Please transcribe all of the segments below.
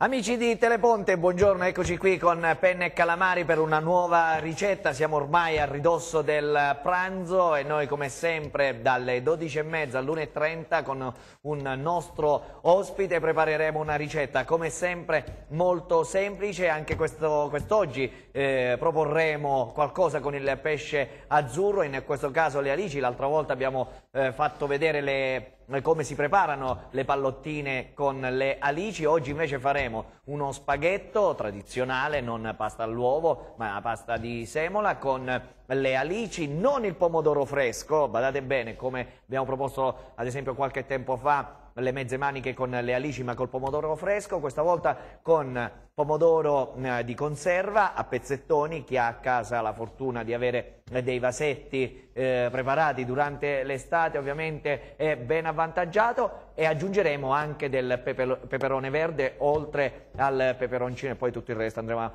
Amici di Teleponte, buongiorno, eccoci qui con Penne e Calamari per una nuova ricetta. Siamo ormai a ridosso del pranzo e noi come sempre dalle 12:30 all'1:30 con un nostro ospite prepareremo una ricetta come sempre molto semplice. Anche quest'oggi proporremo qualcosa con il pesce azzurro, in questo caso le alici. L'altra volta abbiamo fatto vedere come si preparano le pallottine con le alici. Oggi invece faremo uno spaghetto tradizionale, non pasta all'uovo ma pasta di semola con le alici, non il pomodoro fresco, badate bene, come abbiamo proposto ad esempio qualche tempo fa le mezze maniche con le alici ma col pomodoro fresco. Questa volta con pomodoro di conserva a pezzettoni. Chi ha a casa la fortuna di avere dei vasetti preparati durante l'estate ovviamente è ben avvantaggiato, e aggiungeremo anche del peperone verde oltre al peperoncino e poi tutto il resto. Andremo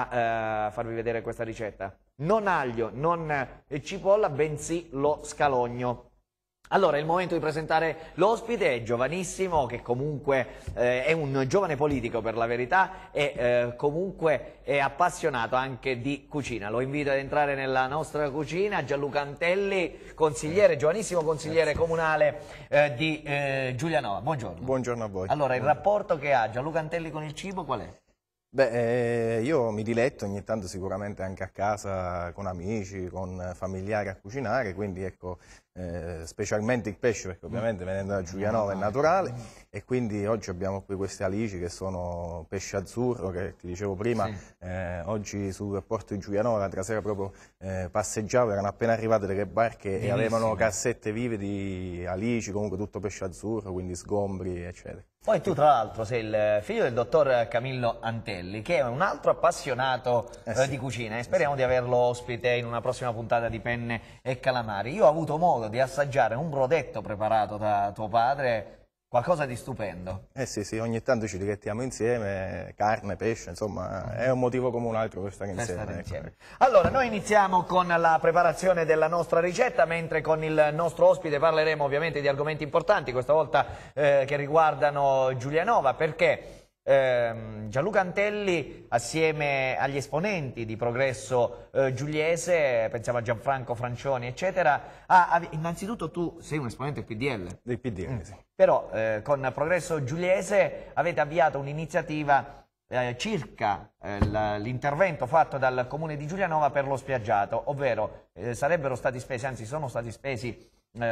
a farvi vedere questa ricetta. Non aglio, non cipolla, bensì lo scalogno. Allora, è il momento di presentare l'ospite, è giovanissimo, che comunque è un giovane politico per la verità e comunque è appassionato anche di cucina. Lo invito ad entrare nella nostra cucina. Gianluca Antelli, consigliere, giovanissimo consigliere comunale di Giulianova. Buongiorno. Buongiorno a voi. Allora, il rapporto che ha Gianluca Antelli con il cibo qual è? Beh, io mi diletto ogni tanto sicuramente anche a casa con amici, con familiari a cucinare, quindi ecco, specialmente il pesce, perché ovviamente venendo da Giulianova è naturale, e quindi oggi abbiamo qui queste alici che sono pesce azzurro, che ti dicevo prima, oggi sul porto di Giulianova, l'altra sera proprio passeggiavo, erano appena arrivate delle barche e avevano cassette vive di alici, comunque tutto pesce azzurro, quindi sgombri, eccetera. Poi tu tra l'altro sei il figlio del dottor Camillo Antelli, che è un altro appassionato di cucina, e speriamo di averlo ospite in una prossima puntata di Penne e Calamari. Io ho avuto modo di assaggiare un brodetto preparato da tuo padre, qualcosa di stupendo. Sì, ogni tanto ci dilettiamo insieme, carne, pesce, insomma, è un motivo come un altro per stare insieme. Ecco. Allora, noi iniziamo con la preparazione della nostra ricetta, mentre con il nostro ospite parleremo ovviamente di argomenti importanti, questa volta che riguardano Giulianova, perché Gianluca Antelli, assieme agli esponenti di Progresso Giuliese, pensiamo a Gianfranco Francioni eccetera, innanzitutto tu sei un esponente del PDL. Del PDL, sì. Però con Progresso Giuliese avete avviato un'iniziativa circa l'intervento fatto dal Comune di Giulianova per lo spiaggiato, ovvero sarebbero stati spesi, anzi sono stati spesi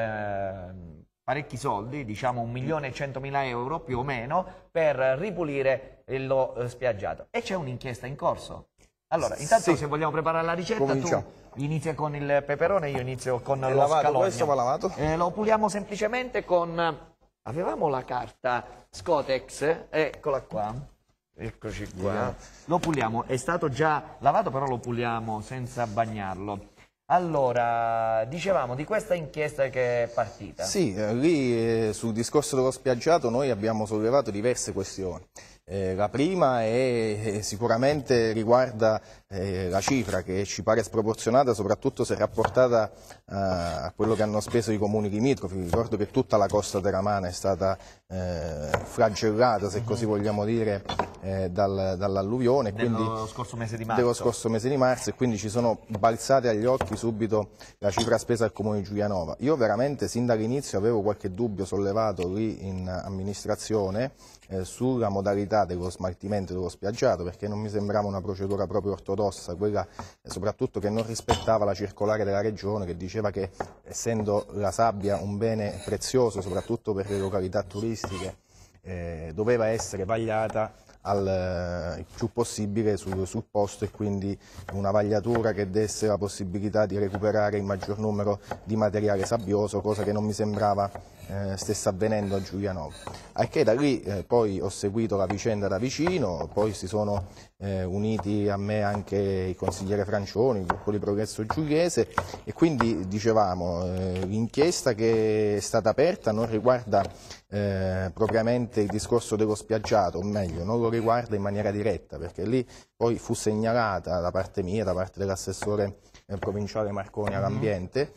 parecchi soldi, diciamo 1.100.000 euro più o meno, per ripulire lo spiaggiato. E c'è un'inchiesta in corso. Allora, intanto se vogliamo preparare la ricetta, cominciamo. Tu inizia con il peperone, io inizio con lo lavato, scalogno. questo va lavato? Lo puliamo semplicemente con... Avevamo la carta Scotex, eccola qua. Eccoci qua. Lo puliamo, è stato già lavato, però lo puliamo senza bagnarlo. Allora, dicevamo di questa inchiesta che è partita. Sì, lì sul discorso dello spiaggiato noi abbiamo sollevato diverse questioni. La prima sicuramente riguarda la cifra, che ci pare sproporzionata, soprattutto se rapportata a quello che hanno speso i comuni limitrofi. Ricordo che tutta la costa teramana è stata flagellata, se così vogliamo dire, dall'alluvione. Dello scorso mese di marzo. Dello scorso mese di marzo, e quindi ci sono balzate agli occhi subito la cifra spesa al comune di Giulianova. Io veramente sin dall'inizio avevo qualche dubbio sollevato lì in amministrazione sulla modalità dello smaltimento dello spiaggiato, perché non mi sembrava una procedura proprio ortodossa, quella soprattutto che non rispettava la circolare della regione, che diceva che essendo la sabbia un bene prezioso soprattutto per le località turistiche doveva essere vagliata il più possibile sul posto, e quindi una vagliatura che desse la possibilità di recuperare il maggior numero di materiale sabbioso, cosa che non mi sembrava stesse avvenendo a Giulianova. Anche da lì poi ho seguito la vicenda da vicino, poi si sono uniti a me anche il consigliere Francioni, il gruppo di Progresso Giuliese, e quindi dicevamo l'inchiesta che è stata aperta non riguarda propriamente il discorso dello spiaggiato, o meglio non lo riguarda in maniera diretta, perché lì poi fu segnalata da parte mia, da parte dell'assessore provinciale Marconi all'ambiente,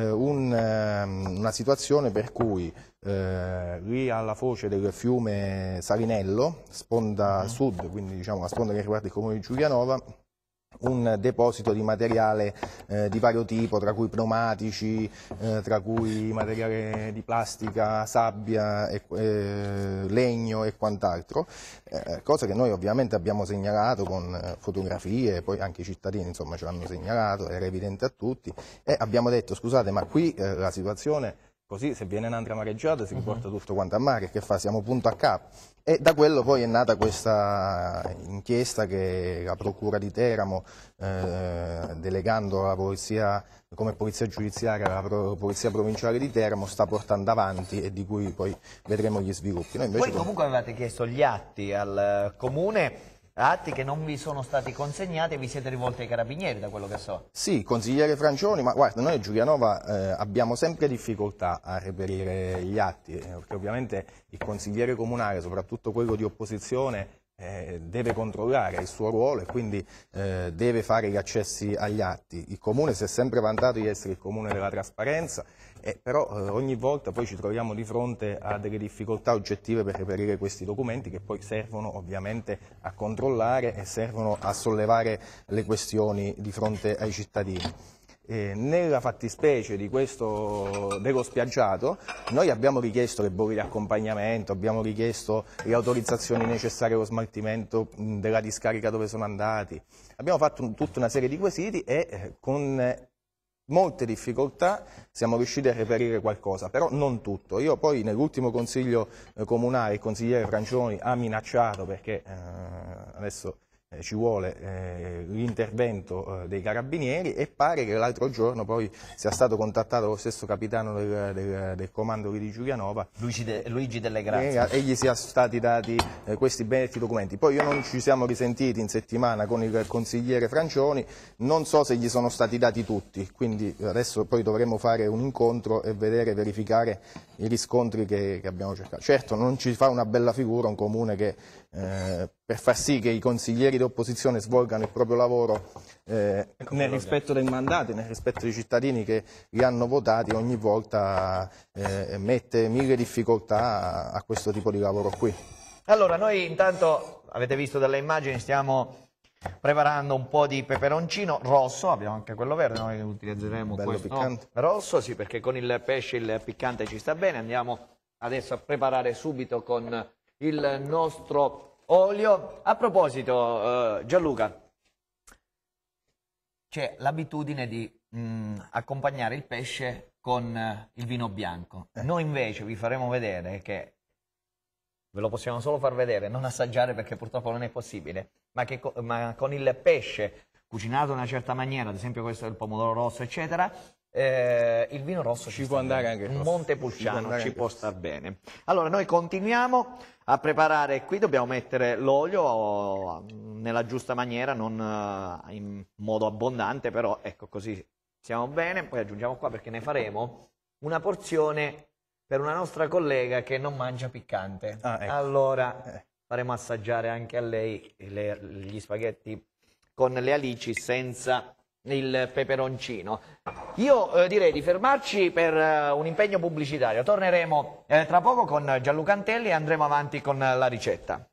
una situazione per cui lì alla foce del fiume Salinello, sponda sud, quindi diciamo la sponda che riguarda il comune di Giulianova, un deposito di materiale di vario tipo, tra cui pneumatici, tra cui materiale di plastica, sabbia, legno e quant'altro, cosa che noi ovviamente abbiamo segnalato con fotografie, poi anche i cittadini insomma ce l'hanno segnalato, era evidente a tutti, e abbiamo detto scusate ma qui la situazione così se viene un'altra mareggiata si riporta tutto quanto a mare, che fa? Siamo punto a capo. E da quello poi è nata questa inchiesta che la Procura di Teramo, delegando la polizia, come polizia giudiziaria la Polizia Provinciale di Teramo, sta portando avanti e di cui poi vedremo gli sviluppi. Noi invece Voi comunque avevate chiesto gli atti al Comune, atti che non vi sono stati consegnati e vi siete rivolti ai Carabinieri, da quello che so. Sì, consigliere Francioni, ma guarda, noi a Giulianova abbiamo sempre difficoltà a reperire gli atti, perché ovviamente il consigliere comunale, soprattutto quello di opposizione, deve controllare il suo ruolo e quindi deve fare gli accessi agli atti. Il comune si è sempre vantato di essere il comune della trasparenza, però ogni volta poi ci troviamo di fronte a delle difficoltà oggettive per reperire questi documenti che poi servono ovviamente a controllare e servono a sollevare le questioni di fronte ai cittadini. Nella fattispecie di dello spiaggiato noi abbiamo richiesto le bolle di accompagnamento, abbiamo richiesto le autorizzazioni necessarie allo smaltimento della discarica dove sono andati, abbiamo fatto tutta una serie di quesiti e con molte difficoltà siamo riusciti a reperire qualcosa, però non tutto. Io poi nell'ultimo consiglio comunale il consigliere Francioni ha minacciato, perché adesso ci vuole l'intervento dei carabinieri, e pare che l'altro giorno poi sia stato contattato lo stesso capitano del comando di Giulianova, Luigi Delle Grazie, e gli sia stati dati questi benedetti documenti. Poi non ci siamo risentiti in settimana con il consigliere Francioni, non so se gli sono stati dati tutti, quindi adesso poi dovremo fare un incontro e verificare i riscontri che abbiamo cercato. Certo non ci fa una bella figura un comune che per far sì che i consiglieri di opposizione svolgano il proprio lavoro nel rispetto dei mandati, nel rispetto dei cittadini che li hanno votati, ogni volta mette mille difficoltà a questo tipo di lavoro qui. Allora, noi intanto, avete visto dalle immagini, stiamo preparando un po' di peperoncino rosso, abbiamo anche quello verde, noi utilizzeremo Bello questo piccante. rosso, sì, perché con il pesce il piccante ci sta bene. Andiamo adesso a preparare subito con il nostro olio. A proposito, Gianluca, c'è l'abitudine di accompagnare il pesce con il vino bianco. Noi invece vi faremo vedere che, ve lo possiamo solo far vedere, non assaggiare perché purtroppo non è possibile, ma con il pesce cucinato in una certa maniera, ad esempio questo è il pomodoro rosso, eccetera, il vino rosso ci può andare bene. anche Un rosso. Montepulciano ci può star bene. Allora noi continuiamo a preparare, qui dobbiamo mettere l'olio nella giusta maniera, non in modo abbondante, però ecco così siamo bene. Poi aggiungiamo qua perché ne faremo una porzione per una nostra collega che non mangia piccante. Ecco. Allora faremo assaggiare anche a lei gli spaghetti con le alici senza il peperoncino. Io direi di fermarci per un impegno pubblicitario. Torneremo tra poco con Gianluca Antelli e andremo avanti con la ricetta.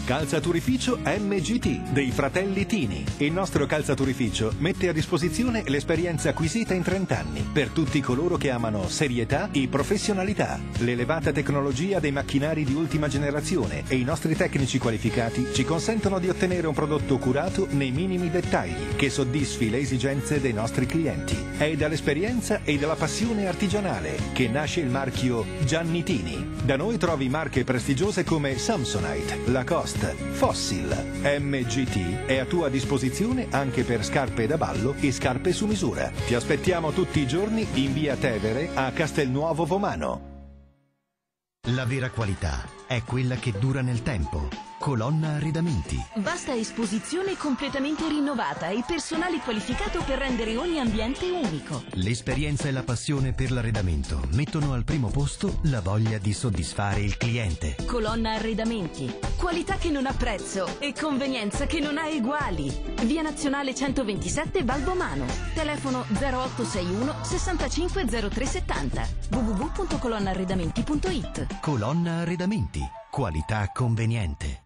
Calzaturificio MGT dei fratelli Tini. Il nostro calzaturificio mette a disposizione l'esperienza acquisita in 30 anni per tutti coloro che amano serietà e professionalità. L'elevata tecnologia dei macchinari di ultima generazione e i nostri tecnici qualificati ci consentono di ottenere un prodotto curato nei minimi dettagli che soddisfi le esigenze dei nostri clienti. È dall'esperienza e dalla passione artigianale che nasce il marchio Gianni Tini. Da noi trovi marche prestigiose come Samsonite, Lacoste, Fossil. MGT è a tua disposizione anche per scarpe da ballo e scarpe su misura. Ti aspettiamo tutti i giorni in via Tevere a Castelnuovo Vomano. La vera qualità è quella che dura nel tempo. Colonna Arredamenti. Vasta esposizione completamente rinnovata e personale qualificato per rendere ogni ambiente unico. L'esperienza e la passione per l'arredamento mettono al primo posto la voglia di soddisfare il cliente. Colonna Arredamenti. Qualità che non ha prezzo e convenienza che non ha eguali. Via Nazionale 127 Valvomano. Telefono 0861 65 0370. www.colonnaarredamenti.it. Colonna Arredamenti. Qualità conveniente.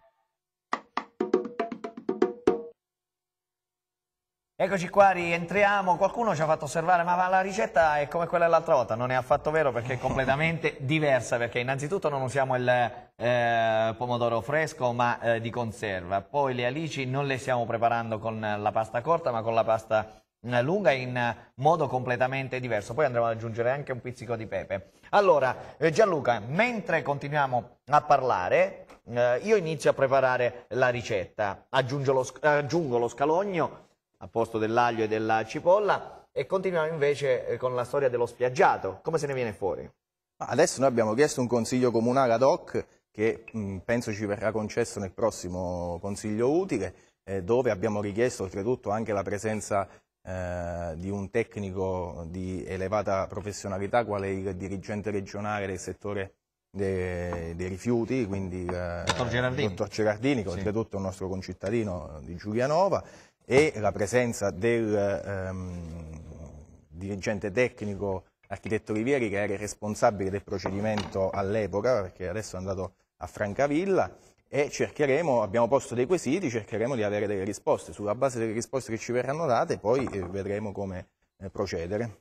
Eccoci qua, rientriamo. Qualcuno ci ha fatto osservare, ma la ricetta è come quella dell'altra volta. Non è affatto vero, perché è completamente diversa, perché innanzitutto non usiamo il pomodoro fresco, ma di conserva. Poi le alici non le stiamo preparando con la pasta corta, ma con la pasta lunga, in modo completamente diverso. Poi andremo ad aggiungere anche un pizzico di pepe. Allora, Gianluca, mentre continuiamo a parlare, io inizio a preparare la ricetta. Aggiungo lo scalogno a posto dell'aglio e della cipolla, e continuiamo invece con la storia dello spiaggiato. Come se ne viene fuori? Adesso noi abbiamo chiesto un consiglio comunale ad hoc che penso ci verrà concesso nel prossimo consiglio utile, dove abbiamo richiesto oltretutto anche la presenza di un tecnico di elevata professionalità, quale il dirigente regionale del settore dei rifiuti, quindi il dottor Gerardini, che oltretutto è un nostro concittadino di Giulianova, e la presenza del dirigente tecnico architetto Rivieri, che era il responsabile del procedimento all'epoca, perché adesso è andato a Francavilla, e abbiamo posto dei quesiti, cercheremo di avere delle risposte. Sulla base delle risposte che ci verranno date poi vedremo come procedere.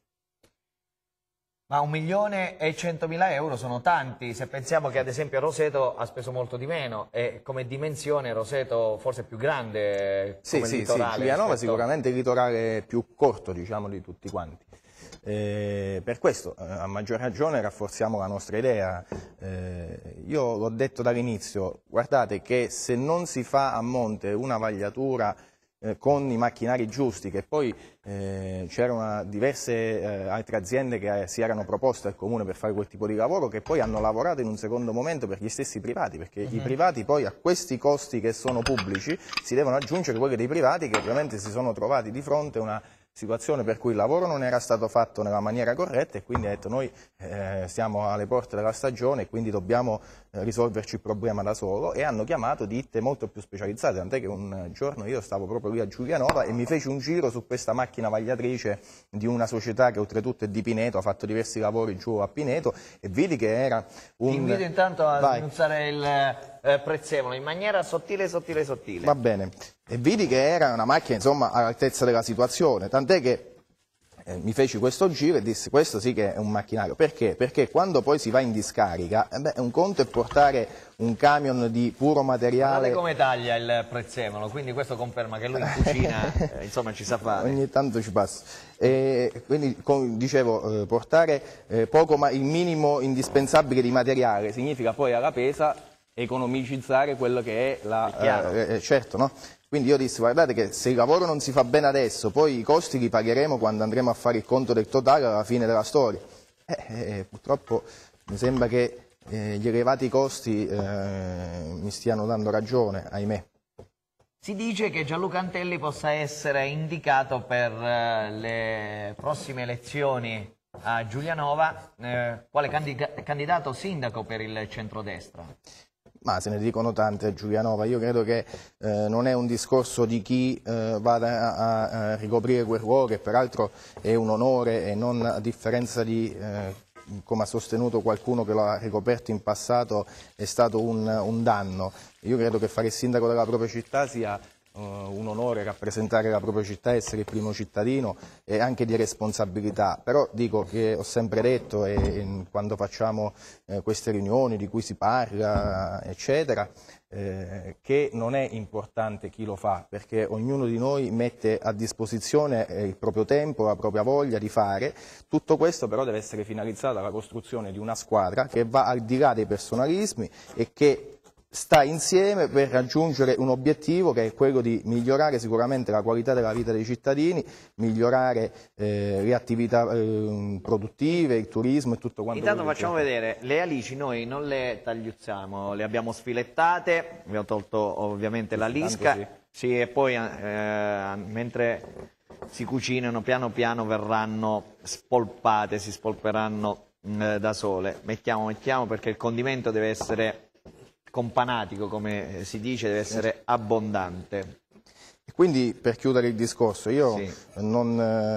Ma 1.100.000 euro sono tanti, se pensiamo che ad esempio Roseto ha speso molto di meno, e come dimensione Roseto forse è più grande come litorale. Sì, Giulianova sicuramente il litorale più corto, diciamo, di tutti quanti. Per questo a maggior ragione rafforziamo la nostra idea. Io l'ho detto dall'inizio, guardate che se non si fa a monte una vagliatura con i macchinari giusti, che poi c'erano diverse altre aziende che si erano proposte al Comune per fare quel tipo di lavoro, che poi hanno lavorato in un secondo momento per gli stessi privati, perché i privati poi a questi costi che sono pubblici si devono aggiungere quelli dei privati, che ovviamente si sono trovati di fronte a una situazione per cui il lavoro non era stato fatto nella maniera corretta, e quindi ha detto: noi siamo alle porte della stagione e quindi dobbiamo risolverci il problema da solo, e hanno chiamato ditte molto più specializzate, tant'è che un giorno io stavo proprio lì a Giulianova e mi feci un giro su questa macchina vagliatrice di una società che oltretutto è di Pineto, ha fatto diversi lavori giù a Pineto, e vidi che era un... Ti invito intanto a sminuzzare il prezzemolo in maniera sottile. Va bene. E vidi che era una macchina, insomma, all'altezza della situazione, tant'è che mi feci questo giro e dissi: questo sì che è un macchinario. Perché? Perché quando poi si va in discarica, un conto è portare un camion di puro materiale... Guardate come taglia il prezzemolo, quindi questo conferma che lui in cucina insomma ci sa fare. Ogni tanto ci passa. Quindi dicevo, portare il minimo indispensabile di materiale significa poi alla pesa economicizzare quello che è la... certo, no? Quindi io dissi: guardate che se il lavoro non si fa bene adesso, poi i costi li pagheremo quando andremo a fare il conto del totale alla fine della storia. Purtroppo mi sembra che gli elevati costi mi stiano dando ragione, ahimè. Si dice che Gianluca Antelli possa essere indicato per le prossime elezioni a Giulianova quale candidato sindaco per il centrodestra. Ma se ne dicono tante a Giulianova. Io credo che non è un discorso di chi vada a ricoprire quel ruolo, che peraltro è un onore, e non, a differenza di come ha sostenuto qualcuno che lo ha ricoperto in passato, è stato un danno. Io credo che fare il sindaco della propria città sia un onore, rappresentare la propria città, essere il primo cittadino e anche di responsabilità, però dico che ho sempre detto quando facciamo queste riunioni di cui si parla eccetera, che non è importante chi lo fa, perché ognuno di noi mette a disposizione il proprio tempo, la propria voglia di fare. Tutto questo però deve essere finalizzato alla costruzione di una squadra che va al di là dei personalismi e che sta insieme per raggiungere un obiettivo che è quello di migliorare sicuramente la qualità della vita dei cittadini, migliorare le attività produttive, il turismo e tutto quanto. Intanto facciamo vedere, le alici noi non le tagliuzziamo, le abbiamo sfilettate, abbiamo tolto ovviamente la lisca, sì, e poi mentre si cucinano piano piano verranno spolpate, si spolperanno da sole. Mettiamo perché il condimento deve essere companatico, come si dice, deve essere abbondante. Quindi, per chiudere il discorso, io sì, non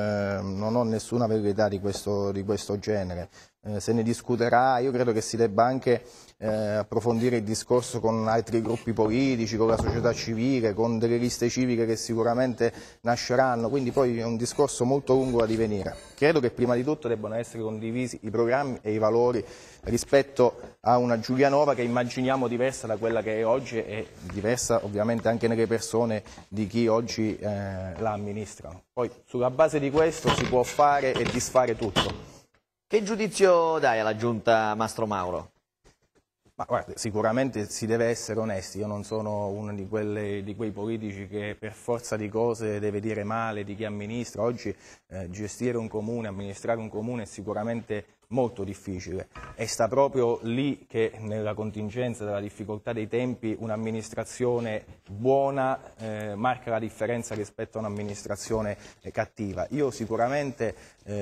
ho nessuna verità di questo genere. Se ne discuterà, io credo che si debba anche approfondire il discorso con altri gruppi politici, con la società civile, con delle liste civiche che sicuramente nasceranno, quindi poi è un discorso molto lungo da divenire. Credo che prima di tutto debbano essere condivisi i programmi e i valori rispetto a una Giulianova che immaginiamo diversa da quella che è oggi e diversa ovviamente anche nelle persone di chi oggi la amministrano. Poi sulla base di questo si può fare e disfare tutto. Che giudizio dai alla giunta Mastro Mauro? Ma guarda, sicuramente si deve essere onesti, io non sono uno di quei politici che per forza di cose deve dire male di chi amministra. Oggi gestire un comune, amministrare un comune è sicuramente molto difficile e sta proprio lì che nella contingenza della difficoltà dei tempi un'amministrazione buona marca la differenza rispetto a un'amministrazione cattiva. Io sicuramente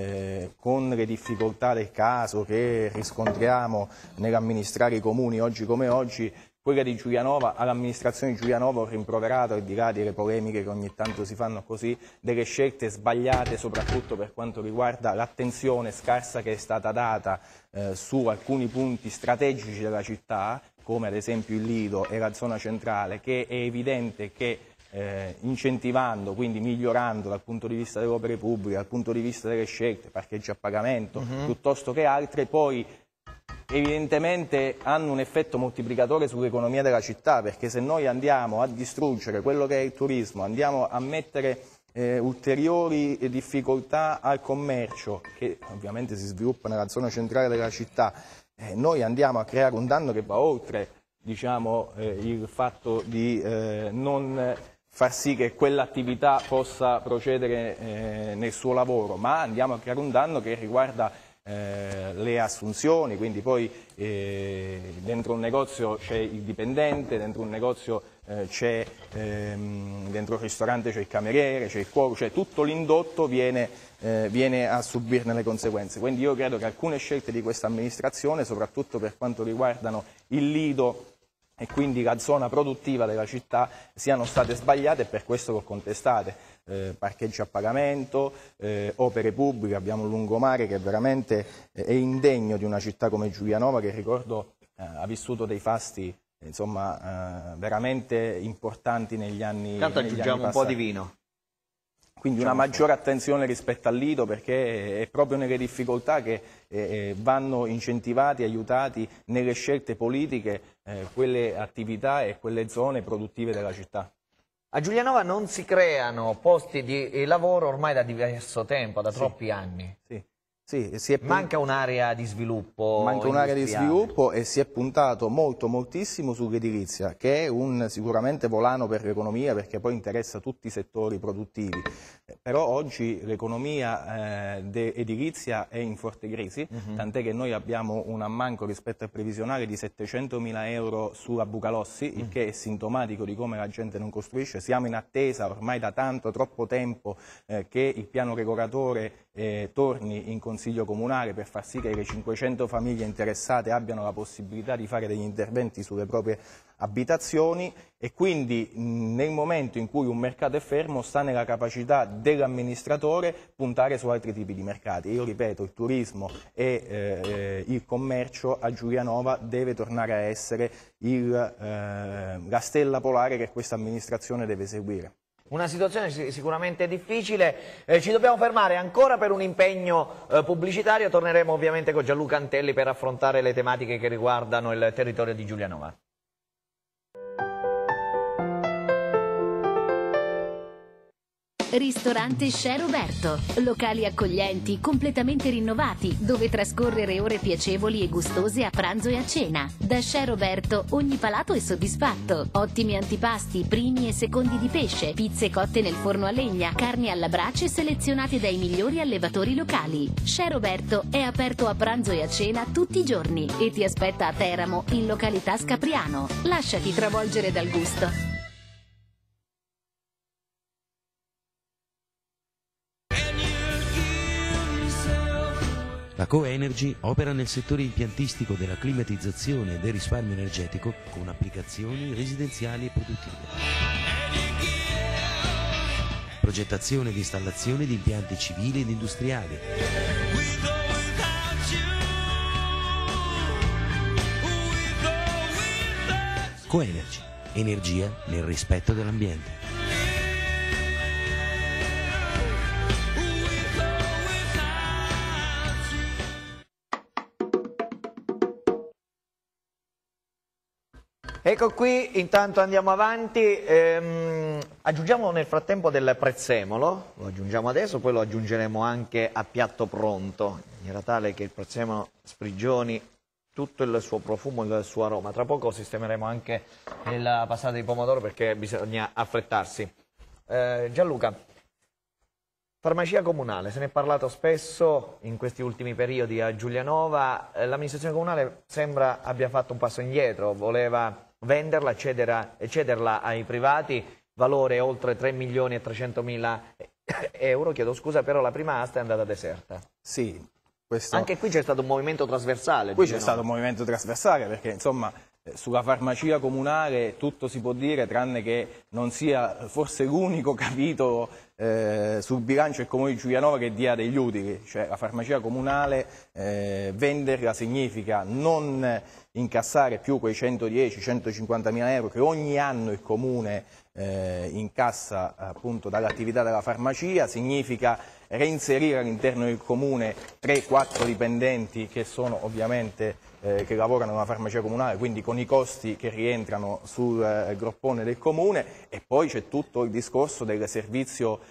con le difficoltà del caso che riscontriamo nell'amministrare i comuni oggi come oggi, quella di Giulianova, all'amministrazione di Giulianova ho rimproverato, al di là delle polemiche che ogni tanto si fanno così, delle scelte sbagliate soprattutto per quanto riguarda l'attenzione scarsa che è stata data su alcuni punti strategici della città, come ad esempio il Lido e la zona centrale, che è evidente che incentivando, quindi migliorando dal punto di vista delle opere pubbliche, dal punto di vista delle scelte, parcheggi a pagamento, piuttosto che altre, poi evidentemente hanno un effetto moltiplicatore sull'economia della città, perché se noi andiamo a distruggere quello che è il turismo, andiamo a mettere ulteriori difficoltà al commercio, che ovviamente si sviluppa nella zona centrale della città, noi andiamo a creare un danno che va oltre, diciamo, il fatto di non far sì che quell'attività possa procedere nel suo lavoro, ma andiamo a creare un danno che riguarda le assunzioni, quindi poi dentro un negozio c'è il dipendente, dentro un negozio dentro il ristorante c'è il cameriere, c'è il cuoco, cioè tutto l'indotto viene a subirne le conseguenze. Quindi io credo che alcune scelte di questa amministrazione, soprattutto per quanto riguardano il Lido e quindi la zona produttiva della città, siano state sbagliate e per questo l'ho contestate. Parcheggi a pagamento, opere pubbliche, abbiamo un lungomare che veramente è indegno di una città come Giulianova, che ricordo ha vissuto dei fasti insomma veramente importanti negli anni passati. Intanto aggiungiamo un po' di vino. Quindi una maggiore attenzione rispetto al Lido, perché è proprio nelle difficoltà che vanno incentivati, aiutati nelle scelte politiche quelle attività e quelle zone produttive della città. A Giulianova non si creano posti di lavoro ormai da diverso tempo, da troppi anni. Sì, manca un'area di sviluppo. Manca un'area di sviluppo e si è puntato moltissimo sull'edilizia, che è sicuramente volano per l'economia, perché poi interessa tutti i settori produttivi. Però oggi l'economia edilizia è in forte crisi, tant'è che noi abbiamo un ammanco rispetto al previsionale di 700.000 euro sulla Bucalossi, il che è sintomatico di come la gente non costruisce. Siamo in attesa ormai da troppo tempo che il piano regolatore torni in Consiglio Comunale per far sì che le 500 famiglie interessate abbiano la possibilità di fare degli interventi sulle proprie abitazioni, e quindi nel momento in cui un mercato è fermo sta nella capacità dell'amministratore puntare su altri tipi di mercati. Io ripeto, il turismo e il commercio a Giulianova deve tornare a essere la stella polare che questa amministrazione deve seguire. Una situazione sicuramente difficile, ci dobbiamo fermare ancora per un impegno pubblicitario, torneremo ovviamente con Gianluca Antelli per affrontare le tematiche che riguardano il territorio di Giulianova. Ristorante Chez Roberto, locali accoglienti, completamente rinnovati, dove trascorrere ore piacevoli e gustose a pranzo e a cena. Da Chez Roberto ogni palato è soddisfatto. Ottimi antipasti, primi e secondi di pesce, pizze cotte nel forno a legna, carni alla brace selezionate dai migliori allevatori locali. Chez Roberto è aperto a pranzo e a cena tutti i giorni e ti aspetta a Teramo, in località Scapriano. Lasciati travolgere dal gusto. La Coenergy opera nel settore impiantistico della climatizzazione e del risparmio energetico con applicazioni residenziali e produttive. Progettazione ed installazione di impianti civili ed industriali. Coenergy, energia nel rispetto dell'ambiente. Ecco qui, intanto andiamo avanti, aggiungiamo nel frattempo del prezzemolo, lo aggiungiamo adesso, poi lo aggiungeremo anche a piatto pronto, in maniera tale che il prezzemolo sprigioni tutto il suo profumo e il suo aroma. Tra poco sistemeremo anche la passata di pomodoro perché bisogna affrettarsi. Gianluca, farmacia comunale, se ne è parlato spesso in questi ultimi periodi a Giulianova, l'amministrazione comunale sembra abbia fatto un passo indietro, voleva venderla, cederla ai privati, valore oltre 3.300.000 euro, chiedo scusa, però la prima asta è andata deserta. Sì, anche qui c'è stato un movimento trasversale. Qui c'è stato un movimento trasversale perché insomma sulla farmacia comunale tutto si può dire tranne che non sia forse l'unico capitolo sul bilancio del Comune di Giulianova che dia degli utili, cioè la farmacia comunale venderla significa non incassare più quei 110-150 mila euro che ogni anno il Comune incassa appunto dall'attività della farmacia, significa reinserire all'interno del Comune 3-4 dipendenti che sono ovviamente che lavorano nella farmacia comunale, quindi con i costi che rientrano sul groppone del Comune, e poi c'è tutto il discorso del servizio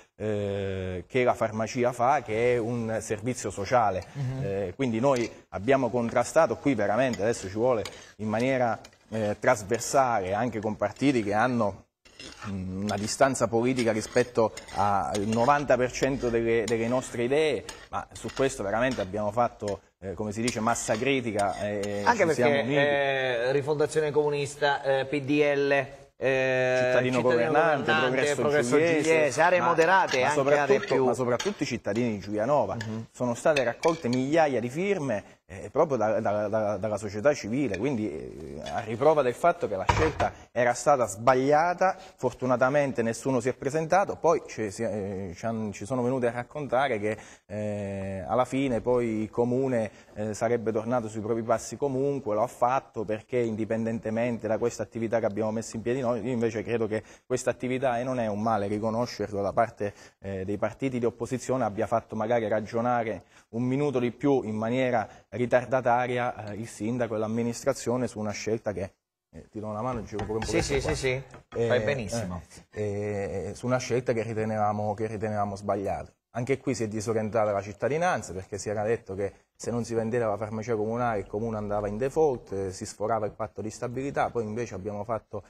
che la farmacia fa, che è un servizio sociale. Quindi noi abbiamo contrastato qui veramente, adesso ci vuole in maniera trasversale anche con partiti che hanno una distanza politica rispetto al 90% delle nostre idee, ma su questo veramente abbiamo fatto, come si dice, massa critica. Anche perché Rifondazione Comunista, PDL, cittadino governante, progresso giuliese, aree moderate, ma anche aree più... ma soprattutto i cittadini di Giulianova. Sono state raccolte migliaia di firme proprio dalla società civile, quindi a riprova del fatto che la scelta era stata sbagliata. Fortunatamente nessuno si è presentato, poi ci sono venuti a raccontare che alla fine poi il Comune sarebbe tornato sui propri passi comunque, lo ha fatto perché indipendentemente da questa attività che abbiamo messo in piedi noi. Io invece credo che questa attività, e non è un male riconoscerlo da parte dei partiti di opposizione, abbia fatto magari ragionare un minuto di più in maniera ritardataria il sindaco e l'amministrazione su una scelta che ti do una mano, dicevo un po'. Sì, fai benissimo. Su una scelta che ritenevamo sbagliata. Anche qui si è disorientata la cittadinanza perché si era detto che se non si vendeva la farmacia comunale il Comune andava in default, si sforava il patto di stabilità. Poi invece abbiamo fatto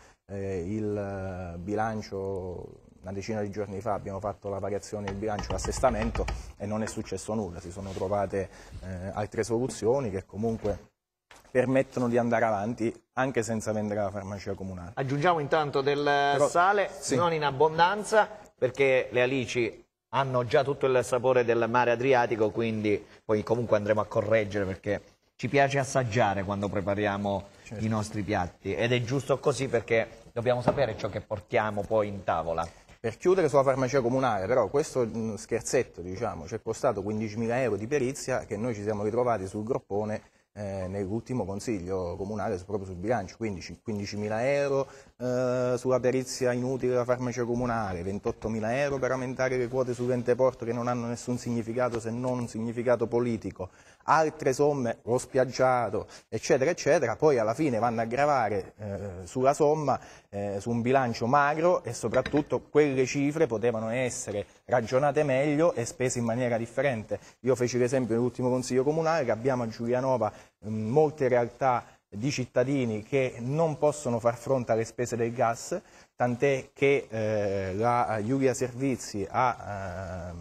il bilancio una decina di giorni fa, abbiamo fatto la variazione del bilancio, l'assestamento, e non è successo nulla, si sono trovate altre soluzioni che comunque permettono di andare avanti anche senza vendere la farmacia comunale. Aggiungiamo intanto del sale, sì, non in abbondanza, perché le alici hanno già tutto il sapore del mare Adriatico, quindi poi comunque andremo a correggere perché ci piace assaggiare quando prepariamo certo. i nostri piatti, ed è giusto così perché dobbiamo sapere ciò che portiamo poi in tavola. Per chiudere sulla farmacia comunale, però questo scherzetto, diciamo, ci è costato 15.000 euro di perizia che noi ci siamo ritrovati sul groppone nell'ultimo consiglio comunale proprio sul bilancio, quindi 15.000 euro sulla perizia inutile della farmacia comunale, 28.000 euro per aumentare le quote sull'ente porto che non hanno nessun significato se non un significato politico, altre somme, lo spiaggiato, eccetera, eccetera, poi alla fine vanno a gravare sulla somma su un bilancio magro e soprattutto quelle cifre potevano essere ragionate meglio e spese in maniera differente. Io feci l'esempio nell'ultimo consiglio comunale che abbiamo a Giulianova molte realtà di cittadini che non possono far fronte alle spese del gas, tant'è che la Iulia Servizi ha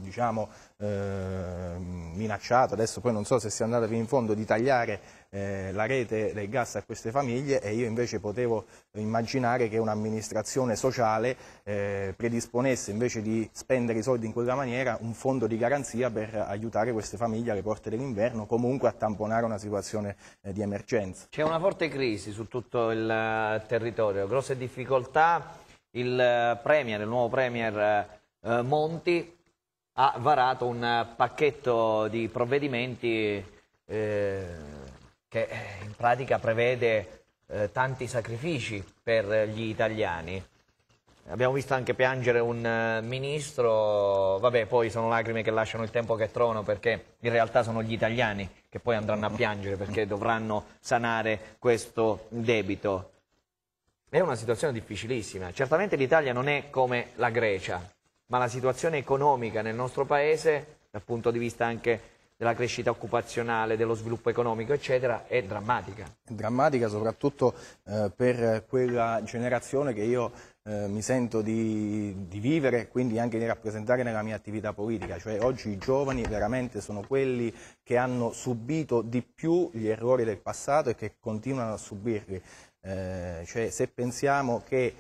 minacciato, adesso poi non so se sia andata fino in fondo, di tagliare la rete del gas a queste famiglie, e io invece potevo immaginare che un'amministrazione sociale predisponesse, invece di spendere i soldi in quella maniera, un fondo di garanzia per aiutare queste famiglie alle porte dell'inverno, comunque a tamponare una situazione di emergenza. C'è una forte crisi su tutto il territorio, grosse difficoltà. Il nuovo premier Monti ha varato un pacchetto di provvedimenti che in pratica prevede tanti sacrifici per gli italiani. Abbiamo visto anche piangere un ministro, vabbè, poi sono lacrime che lasciano il tempo che trovano, perché in realtà sono gli italiani che poi andranno a piangere perché dovranno sanare questo debito. È una situazione difficilissima. Certamente l'Italia non è come la Grecia, ma la situazione economica nel nostro paese, dal punto di vista anche della crescita occupazionale, dello sviluppo economico, eccetera, è drammatica. È drammatica soprattutto per quella generazione che io mi sento di vivere e quindi anche di rappresentare nella mia attività politica. Cioè oggi i giovani veramente sono quelli che hanno subito di più gli errori del passato e che continuano a subirli. Cioè, se pensiamo che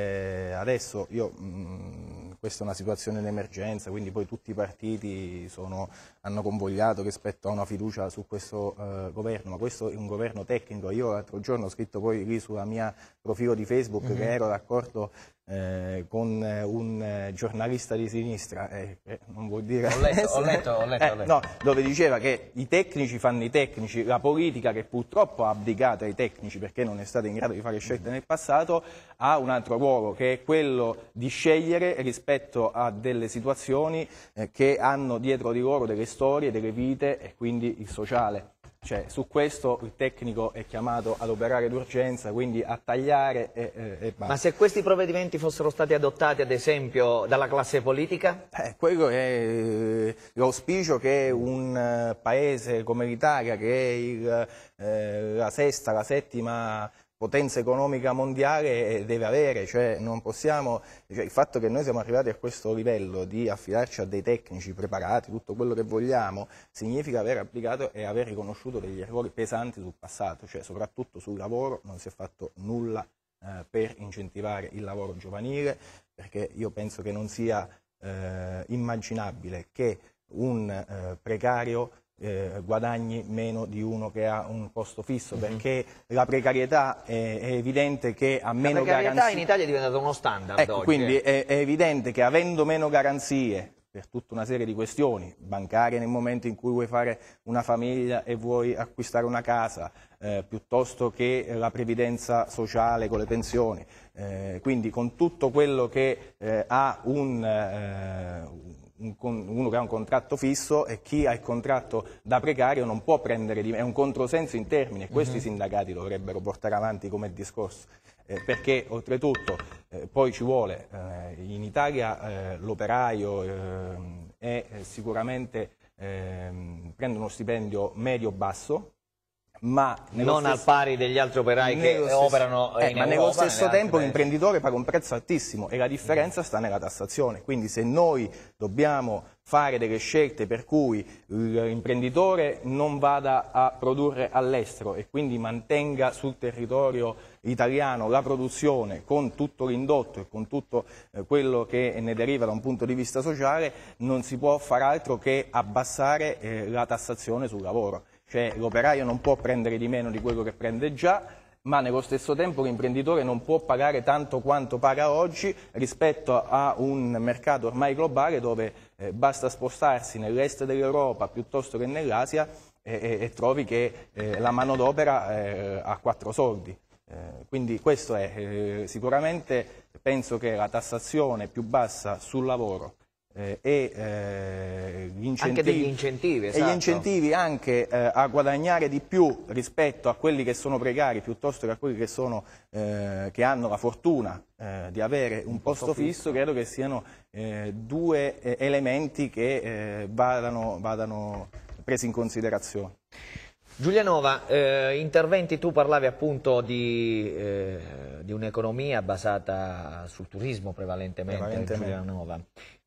adesso questa è una situazione di emergenza, quindi poi tutti i partiti hanno convogliato rispetto a una fiducia su questo governo, ma questo è un governo tecnico. Io l'altro giorno ho scritto poi lì sulla mia profilo di Facebook che ero d'accordo con un giornalista di sinistra, non vuol dire... Ho letto. No, dove diceva che i tecnici fanno i tecnici, la politica, che purtroppo ha abdicato ai tecnici perché non è stata in grado di fare scelte nel passato, ha un altro ruolo, che è quello di scegliere rispetto a delle situazioni che hanno dietro di loro delle storie, delle vite e quindi il sociale. Cioè, su questo il tecnico è chiamato ad operare d'urgenza, quindi a tagliare e basta. Ma se questi provvedimenti fossero stati adottati, ad esempio, dalla classe politica? Quello è l'auspicio che un paese come l'Italia, che è la sesta, la settima potenza economica mondiale, deve avere. Cioè non possiamo, il fatto che noi siamo arrivati a questo livello di affidarci a dei tecnici preparati, tutto quello che vogliamo, significa aver applicato e aver riconosciuto degli errori pesanti sul passato, cioè soprattutto sul lavoro non si è fatto nulla per incentivare il lavoro giovanile, perché io penso che non sia immaginabile che un precario guadagni meno di uno che ha un posto fisso, perché la precarietà è evidente che ha meno garanzie. La precarietà in Italia è diventata uno standard, ecco, oggi. Quindi è evidente che avendo meno garanzie per tutta una serie di questioni bancarie nel momento in cui vuoi fare una famiglia e vuoi acquistare una casa, piuttosto che la previdenza sociale con le pensioni, quindi con tutto quello che ha uno che ha un contratto fisso, e chi ha il contratto da precario non può prendere è un controsenso in termini, e questo i sindacati dovrebbero portare avanti come discorso, perché oltretutto poi ci vuole in Italia l'operaio è sicuramente prende uno stipendio medio-basso, ma non al pari degli altri operai che operano in Europa, ma nello stesso tempo l'imprenditore paga un prezzo altissimo, e la differenza sta nella tassazione. Quindi se noi dobbiamo fare delle scelte per cui l'imprenditore non vada a produrre all'estero e quindi mantenga sul territorio italiano la produzione con tutto l'indotto e con tutto quello che ne deriva da un punto di vista sociale, non si può far altro che abbassare la tassazione sul lavoro. Cioè l'operaio non può prendere di meno di quello che prende già, ma nello stesso tempo l'imprenditore non può pagare tanto quanto paga oggi rispetto a un mercato ormai globale dove basta spostarsi nell'est dell'Europa piuttosto che nell'Asia e trovi che la manodopera ha 4 soldi. Quindi questo è sicuramente, penso che la tassazione più bassa sul lavoro anche degli incentivi, esatto. E gli incentivi anche a guadagnare di più rispetto a quelli che sono precari piuttosto che a quelli che, che hanno la fortuna di avere un posto fisso, credo che siano 2 elementi che vadano presi in considerazione. Giulianova, interventi, tu parlavi appunto di un'economia basata sul turismo prevalentemente. Giulianova.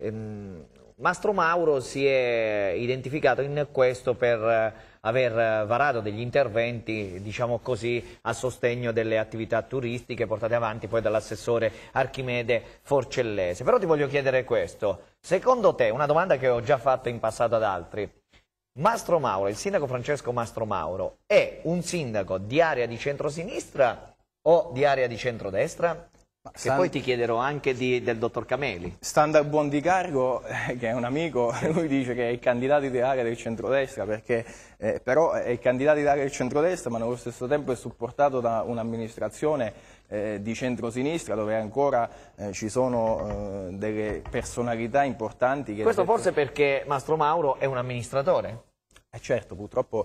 Mastro Mauro si è identificato in questo per aver varato degli interventi, diciamo così, a sostegno delle attività turistiche portate avanti poi dall'assessore Archimede Forcellese. Però ti voglio chiedere questo, secondo te, una domanda che ho già fatto in passato ad altri, Mastro Mauro, il sindaco Francesco Mastro Mauro, è un sindaco di area di centrosinistra o di area di centrodestra? Che poi ti chiederò anche del dottor Cameli. Standard Buondicargo, che è un amico, lui dice che è il candidato ideale del centrodestra, perché però è il candidato ideale del centrodestra, ma nello stesso tempo è supportato da un'amministrazione di centrosinistra dove ancora ci sono delle personalità importanti. Questo forse perché Mastro Mauro è un amministratore? Certo, purtroppo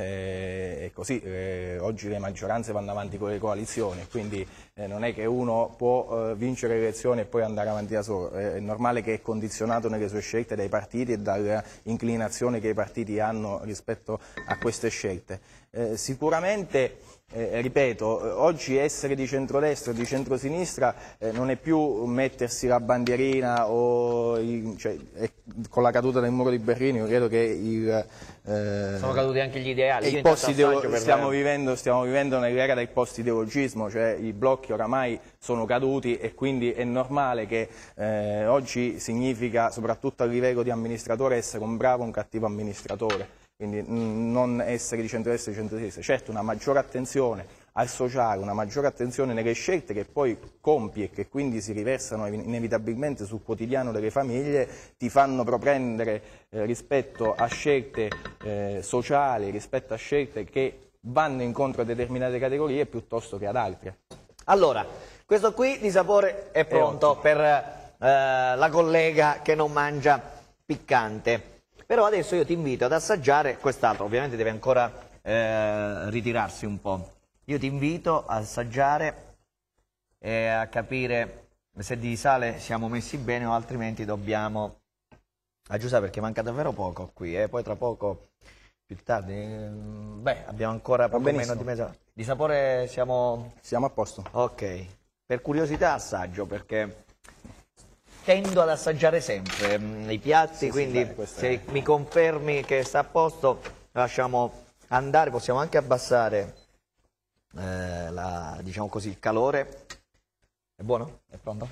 è così, oggi le maggioranze vanno avanti con le coalizioni, quindi non è che uno può vincere le elezioni e poi andare avanti da solo, è normale che è condizionato nelle sue scelte dai partiti e dall'inclinazione che i partiti hanno rispetto a queste scelte. Sicuramente, ripeto, oggi essere di centrodestra o di centrosinistra non è più mettersi la bandierina o con la caduta del muro di Berlino. Io credo che sono caduti anche gli ideali. Stiamo vivendo nell'era del post-ideologismo, cioè i blocchi oramai sono caduti e quindi è normale che oggi significa, soprattutto a livello di amministratore, essere un bravo o un cattivo amministratore. Quindi non essere di centrodestra o di centrosinistra, certo una maggiore attenzione al sociale, una maggiore attenzione nelle scelte che poi compi e che quindi si riversano inevitabilmente sul quotidiano delle famiglie, ti fanno propendere rispetto a scelte sociali, rispetto a scelte che vanno incontro a determinate categorie piuttosto che ad altre. Allora, questo qui di sapore è pronto per la collega che non mangia piccante. Però adesso io ti invito ad assaggiare quest'altro, ovviamente deve ancora ritirarsi un po'. Io ti invito a assaggiare e a capire se di sale siamo messi bene o altrimenti dobbiamo aggiustare, perché manca davvero poco qui, poi tra poco, più tardi, abbiamo ancora poco meno di mezz'ora. Di sapore siamo a posto. Ok, per curiosità assaggio, perché tendo ad assaggiare sempre i piatti, quindi se mi confermi che sta a posto lasciamo andare, possiamo anche abbassare diciamo così, il calore. È buono? È pronto?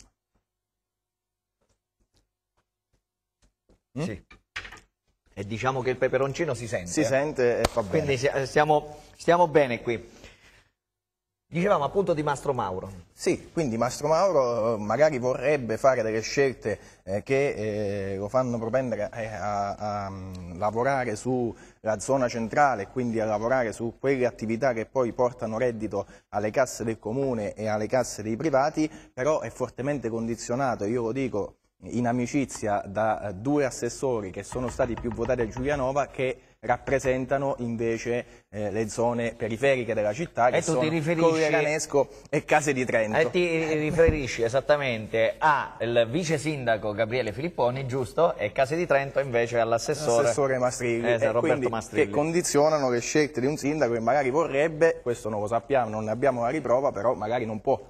Sì. E diciamo che il peperoncino si sente. Si sente e fa bene. Quindi stiamo bene qui. Dicevamo appunto di Mastro Mauro. Sì, quindi Mastro Mauro magari vorrebbe fare delle scelte che lo fanno propendere a lavorare sulla zona centrale, quindi a lavorare su quelle attività che poi portano reddito alle casse del comune e alle casse dei privati, però è fortemente condizionato, io lo dico in amicizia, da 2 assessori che sono stati più votati a Giulianova, che rappresentano invece le zone periferiche della città, che sono Colleganesco e Case di Trento. E ti riferisci esattamente al vice sindaco Gabriele Filipponi, giusto? E Case di Trento invece all'assessore Mastrilli, Roberto Mastrilli, che condizionano le scelte di un sindaco che magari vorrebbe, questo non lo sappiamo, non ne abbiamo la riprova, però magari non può.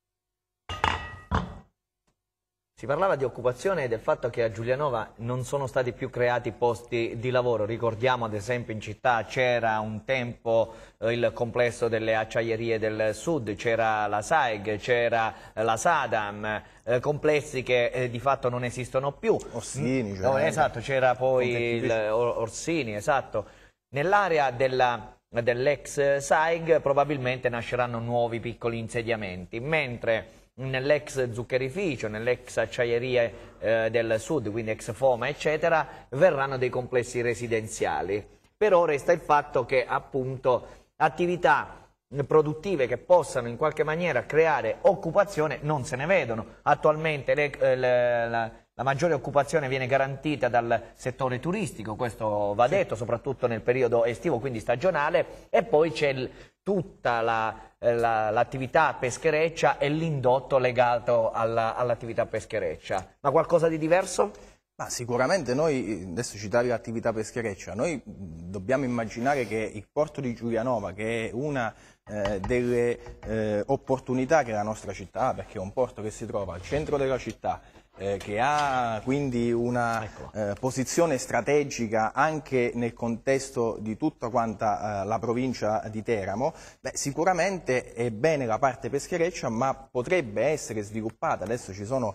Si parlava di occupazione e del fatto che a Giulianova non sono stati più creati posti di lavoro. Ricordiamo ad esempio in città c'era un tempo il complesso delle acciaierie del sud, c'era la SAEG, c'era la Sadam, complessi che di fatto non esistono più. Orsini, esatto, c'era poi Orsini, esatto. Nell'area della dell'ex SAIG probabilmente nasceranno nuovi piccoli insediamenti, mentre nell'ex zuccherificio, nell'ex acciaieria del sud, quindi ex Foma eccetera, verranno dei complessi residenziali. Però resta il fatto che appunto attività produttive che possano in qualche maniera creare occupazione non se ne vedono. Attualmente la maggiore occupazione viene garantita dal settore turistico, questo va detto, soprattutto nel periodo estivo, quindi stagionale, e poi c'è tutta l'attività peschereccia e l'indotto legato all'attività peschereccia. Ma qualcosa di diverso? Ma sicuramente noi, adesso citavi l'attività peschereccia, noi dobbiamo immaginare che il porto di Giulianova, che è una delle opportunità che ha la nostra città, perché è un porto che si trova al centro della città, che ha quindi una posizione strategica anche nel contesto di tutta quanta la provincia di Teramo, sicuramente è bene la parte peschereccia, ma potrebbe essere sviluppata. Adesso ci sono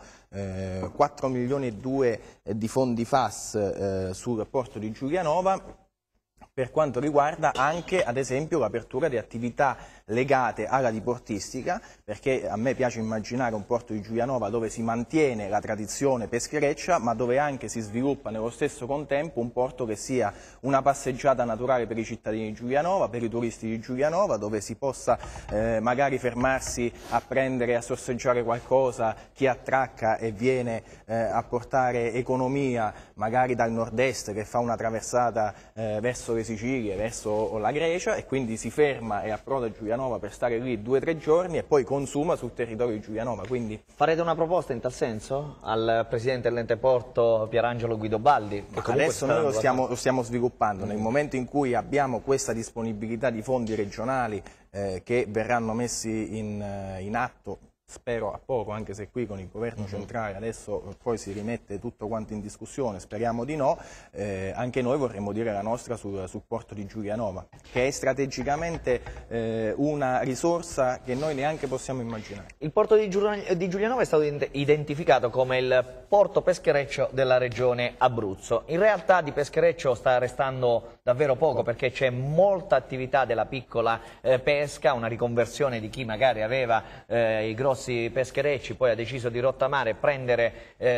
4 milioni e 2 di fondi FAS sul porto di Giulianova, per quanto riguarda anche, ad esempio, l'apertura di attività legate alla diportistica, perché a me piace immaginare un porto di Giulianova dove si mantiene la tradizione peschereccia, ma dove anche si sviluppa nello stesso contempo un porto che sia una passeggiata naturale per i cittadini di Giulianova, per i turisti di Giulianova, dove si possa magari fermarsi a prendere e a sorseggiare qualcosa, chi attracca e viene a portare economia magari dal nord-est che fa una traversata verso le Sicilie, verso la Grecia, e quindi si ferma e approda a Giulianova per stare lì 2 o 3 giorni e poi consuma sul territorio di Giulianova. Quindi farete una proposta in tal senso al presidente dell'ente porto Pierangelo Guidobaldi? Adesso noi lo stiamo sviluppando. Nel momento in cui abbiamo questa disponibilità di fondi regionali che verranno messi in atto, spero a poco, anche se qui con il governo centrale adesso poi si rimette tutto quanto in discussione, speriamo di no, anche noi vorremmo dire la nostra sul porto di Giulianova, che è strategicamente una risorsa che noi neanche possiamo immaginare. Il porto di Giulianova è stato identificato come il porto peschereccio della regione Abruzzo. In realtà di peschereccio sta restando davvero poco, perché c'è molta attività della piccola pesca, una riconversione di chi magari aveva i grossi pescherecci, poi ha deciso di rottamare, prendere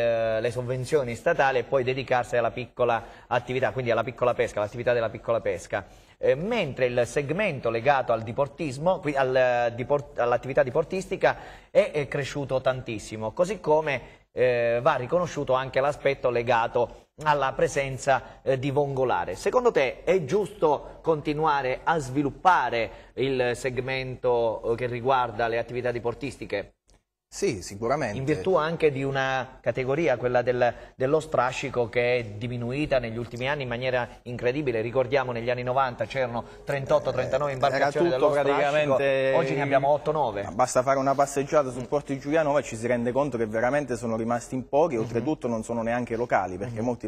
le sovvenzioni statali e poi dedicarsi alla piccola attività, quindi alla piccola pesca, all'attività della piccola pesca. Mentre il segmento legato al diportismo, all'attività diportistica è cresciuto tantissimo, così come va riconosciuto anche l'aspetto legato alla presenza di vongolare. Secondo te è giusto continuare a sviluppare il segmento che riguarda le attività diportistiche? Sì, sicuramente. In virtù anche di una categoria, quella dello strascico, che è diminuita negli ultimi anni in maniera incredibile. Ricordiamo negli anni 90 c'erano 38-39 imbarcazioni dello strascico, oggi ne abbiamo 8-9. Basta fare una passeggiata sul porto di Giulianova e ci si rende conto che veramente sono rimasti in pochi, oltretutto non sono neanche locali, perché molti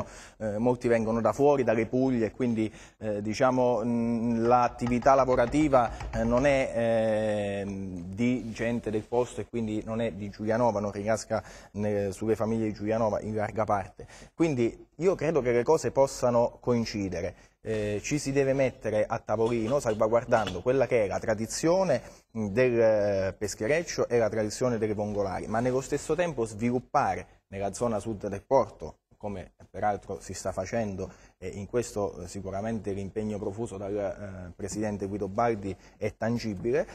vengono da fuori, dalle Puglie, e quindi diciamo l'attività lavorativa non è di gente del posto e quindi non è di Giulianova, non ricasca sulle famiglie di Giulianova in larga parte. Quindi io credo che le cose possano coincidere. Ci si deve mettere a tavolino salvaguardando quella che è la tradizione del peschereccio e la tradizione delle vongolari, ma nello stesso tempo sviluppare nella zona sud del porto, come peraltro si sta facendo, e in questo sicuramente l'impegno profuso dal presidente Guidobaldi è tangibile,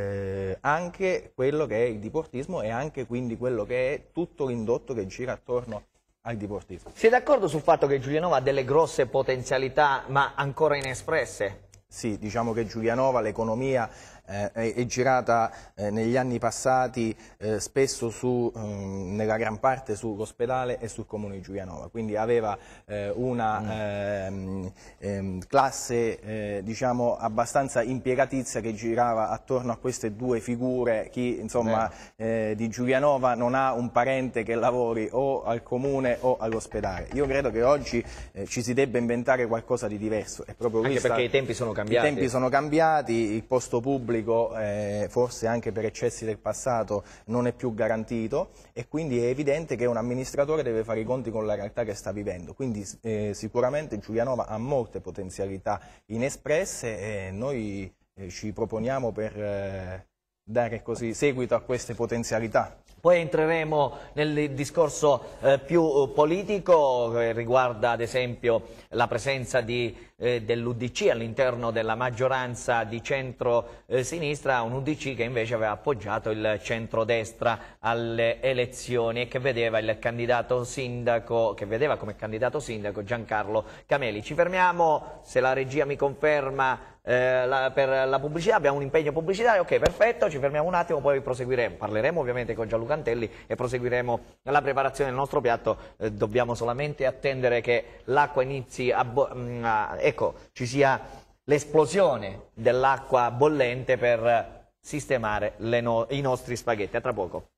anche quello che è il diportismo e anche quindi quello che è tutto l'indotto che gira attorno al diportismo. Siete d'accordo sul fatto che Giulianova ha delle grosse potenzialità ma ancora inespresse? Sì, diciamo che Giulianova, l'economia è girata negli anni passati spesso nella gran parte sull'ospedale e sul comune di Giulianova, quindi aveva una classe diciamo abbastanza impiegatizia che girava attorno a queste due figure. Chi insomma di Giulianova non ha un parente che lavori o al comune o all'ospedale. Io credo che oggi ci si debba inventare qualcosa di diverso, è proprio anche perché i tempi sono cambiati. I tempi sono cambiati, il posto pubblico pubblico, forse anche per eccessi del passato, non è più garantito, e quindi è evidente che un amministratore deve fare i conti con la realtà che sta vivendo. Quindi sicuramente Giulianova ha molte potenzialità inespresse e noi ci proponiamo per dare così seguito a queste potenzialità. Poi entreremo nel discorso più politico, che riguarda ad esempio la presenza dell'UDC all'interno della maggioranza di centro-sinistra, un UDC che invece aveva appoggiato il centrodestra alle elezioni e che vedeva il candidato sindaco, come candidato sindaco Giancarlo Cameli. Ci fermiamo, se la regia mi conferma, per la pubblicità. Abbiamo un impegno pubblicitario, ok, perfetto, ci fermiamo un attimo, poi proseguiremo, parleremo ovviamente con Gianluca Antelli e proseguiremo la preparazione del nostro piatto. Dobbiamo solamente attendere che l'acqua inizi ecco, ci sia l'esplosione dell'acqua bollente per sistemare i nostri spaghetti. A tra poco.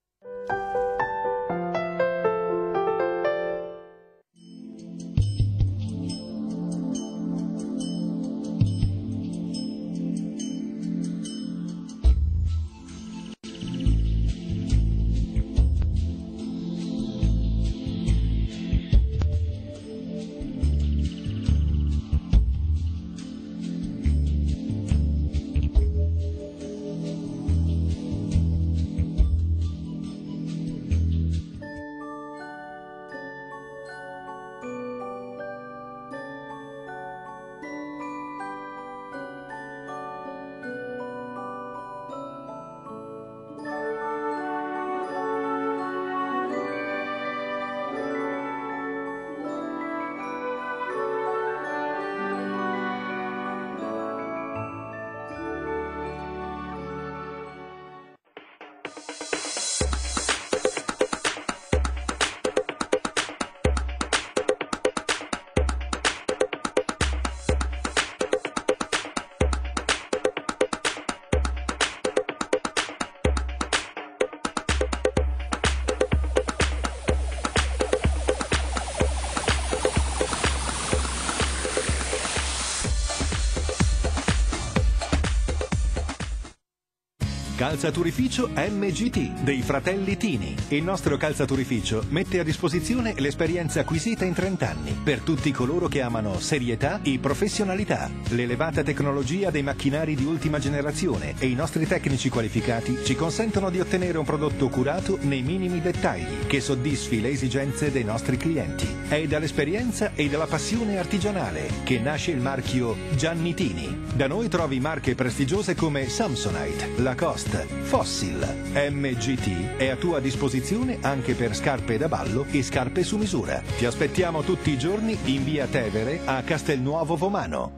Calzaturificio MGT dei fratelli Tini. Il nostro calzaturificio mette a disposizione l'esperienza acquisita in 30 anni per tutti coloro che amano serietà e professionalità, l'elevata tecnologia dei macchinari di ultima generazione e i nostri tecnici qualificati ci consentono di ottenere un prodotto curato nei minimi dettagli che soddisfi le esigenze dei nostri clienti. È dall'esperienza e dalla passione artigianale che nasce il marchio Gianni Tini. Da noi trovi marche prestigiose come Samsonite, Lacoste, Fossil. MGT è a tua disposizione anche per scarpe da ballo e scarpe su misura. Ti aspettiamo tutti i giorni in via Tevere a Castelnuovo Vomano.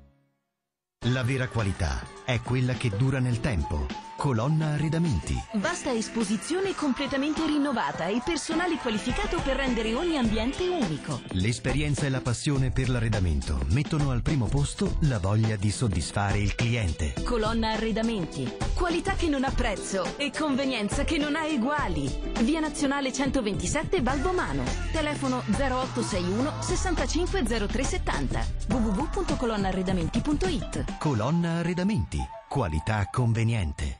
La vera qualità è quella che dura nel tempo. Colonna Arredamenti. Vasta esposizione completamente rinnovata e personale qualificato per rendere ogni ambiente unico. L'esperienza e la passione per l'arredamento mettono al primo posto la voglia di soddisfare il cliente. Colonna Arredamenti. Qualità che non ha prezzo e convenienza che non ha eguali. Via Nazionale 127 Valbomano. Telefono 0861 65 0370. www.colonnaarredamenti.it. Colonna Arredamenti. Qualità conveniente.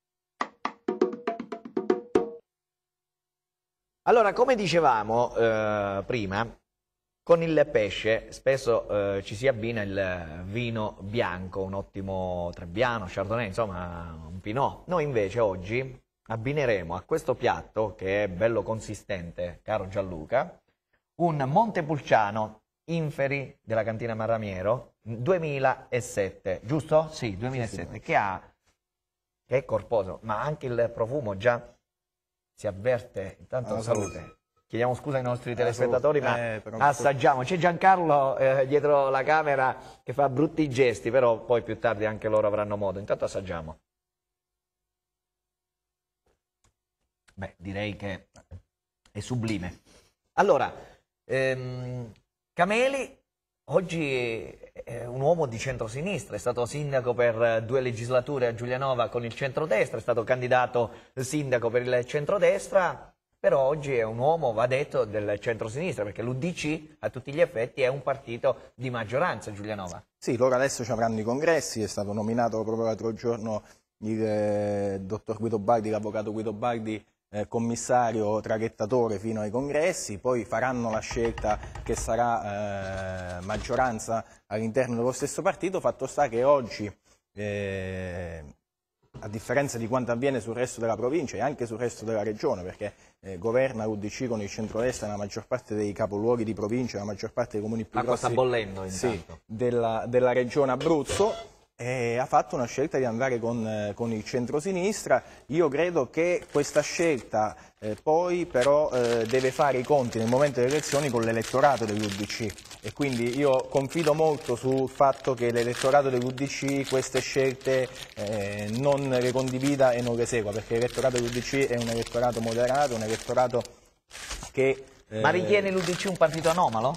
Allora, come dicevamo prima, con il pesce spesso ci si abbina il vino bianco, un ottimo Trebbiano, Chardonnay, insomma un Pinot. Noi invece oggi abbineremo a questo piatto, che è bello consistente, caro Gianluca, un Montepulciano Inferi della cantina Marramiero 2007, giusto? Sì, 2007, che è corposo, ma anche il profumo già si avverte. Intanto salute. Chiediamo scusa ai nostri telespettatori, ma assaggiamo. C'è Giancarlo dietro la camera che fa brutti gesti, però poi più tardi anche loro avranno modo. Intanto assaggiamo. Beh, direi che è sublime. Allora, Cameli oggi è un uomo di centrosinistra, è stato sindaco per 2 legislature a Giulianova con il centrodestra, è stato candidato sindaco per il centrodestra, però oggi è un uomo, va detto, del centrosinistra, perché l'UDC a tutti gli effetti è un partito di maggioranza a Giulianova. Sì, loro adesso ci avranno i congressi, è stato nominato proprio l'altro giorno il dottor Guido Bardi, l'avvocato Guido Bardi, commissario traghettatore fino ai congressi, poi faranno la scelta che sarà maggioranza all'interno dello stesso partito. Fatto sta che oggi, a differenza di quanto avviene sul resto della provincia e anche sul resto della regione, perché governa l'UDC con il centrodestra nella maggior parte dei capoluoghi di provincia, la maggior parte dei comuni più grossi, sta bollendo sì, della regione Abruzzo, ha fatto una scelta di andare con il centrosinistra. Io credo che questa scelta poi però deve fare i conti nel momento delle elezioni con l'elettorato dell'UDC, e quindi io confido molto sul fatto che l'elettorato dell'UDC queste scelte non le condivida e non le segua, perché l'elettorato dell'UDC è un elettorato moderato, un elettorato che... Ma ritiene l'UDC un partito anomalo?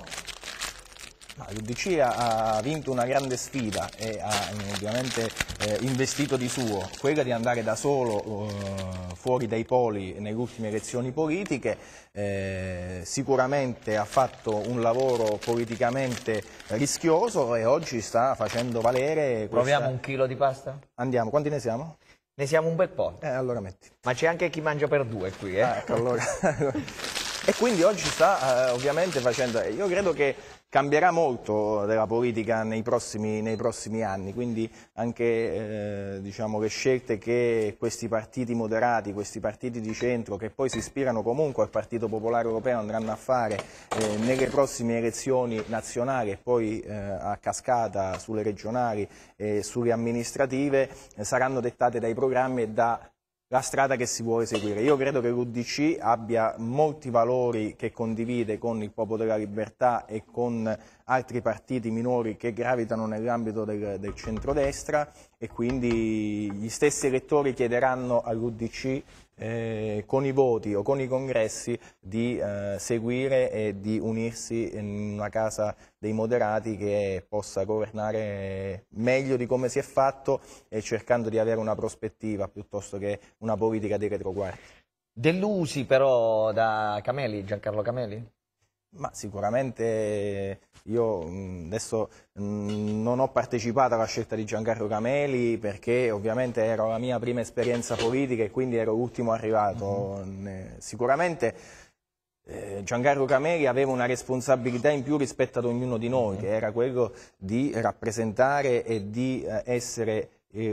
L'UDC ha vinto una grande sfida e ha ovviamente investito di suo, quella di andare da solo fuori dai poli nelle ultime elezioni politiche. Sicuramente ha fatto un lavoro politicamente rischioso e oggi sta facendo valere questa... Proviamo un chilo di pasta? Andiamo, quanti ne siamo? Ne siamo un bel po'. Allora metti. Ma c'è anche chi mangia per due qui, ecco, allora. E quindi oggi sta ovviamente facendo... Io credo che cambierà molto della politica nei prossimi anni, quindi anche diciamo, le scelte che questi partiti moderati, questi partiti di centro, che poi si ispirano comunque al Partito Popolare Europeo, andranno a fare nelle prossime elezioni nazionali e poi a cascata sulle regionali e sulle amministrative, saranno dettate dai programmi e da la strada che si vuole seguire. Io credo che l'UDC abbia molti valori che condivide con il Popolo della Libertà e con altri partiti minori che gravitano nell'ambito del centrodestra, e quindi gli stessi elettori chiederanno all'UDC con i voti o con i congressi di seguire e di unirsi in una casa dei moderati che possa governare meglio di come si è fatto e cercando di avere una prospettiva piuttosto che una politica dei retroguardi. Delusi però da Cameli, Giancarlo Cameli? Ma sicuramente io adesso non ho partecipato alla scelta di Giancarlo Cameli perché ovviamente era la mia prima esperienza politica e quindi ero l'ultimo arrivato. Sicuramente Giancarlo Cameli aveva una responsabilità in più rispetto ad ognuno di noi, che era quello di rappresentare e di essere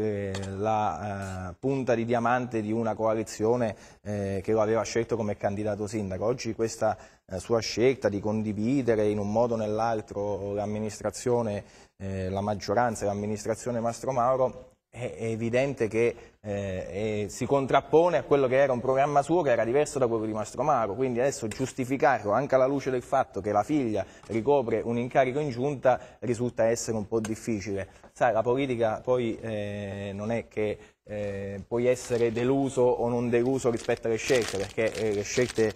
la punta di diamante di una coalizione che lo aveva scelto come candidato sindaco. Oggi questa sua scelta di condividere in un modo o nell'altro l'amministrazione, la maggioranza e l'amministrazione Mastro Mauro è evidente che si contrappone a quello che era un programma suo che era diverso da quello di Mastro Mauro, quindi adesso giustificarlo anche alla luce del fatto che la figlia ricopre un incarico in giunta risulta essere un po' difficile. Sai, la politica poi non è che puoi essere deluso o non deluso rispetto alle scelte, perché le scelte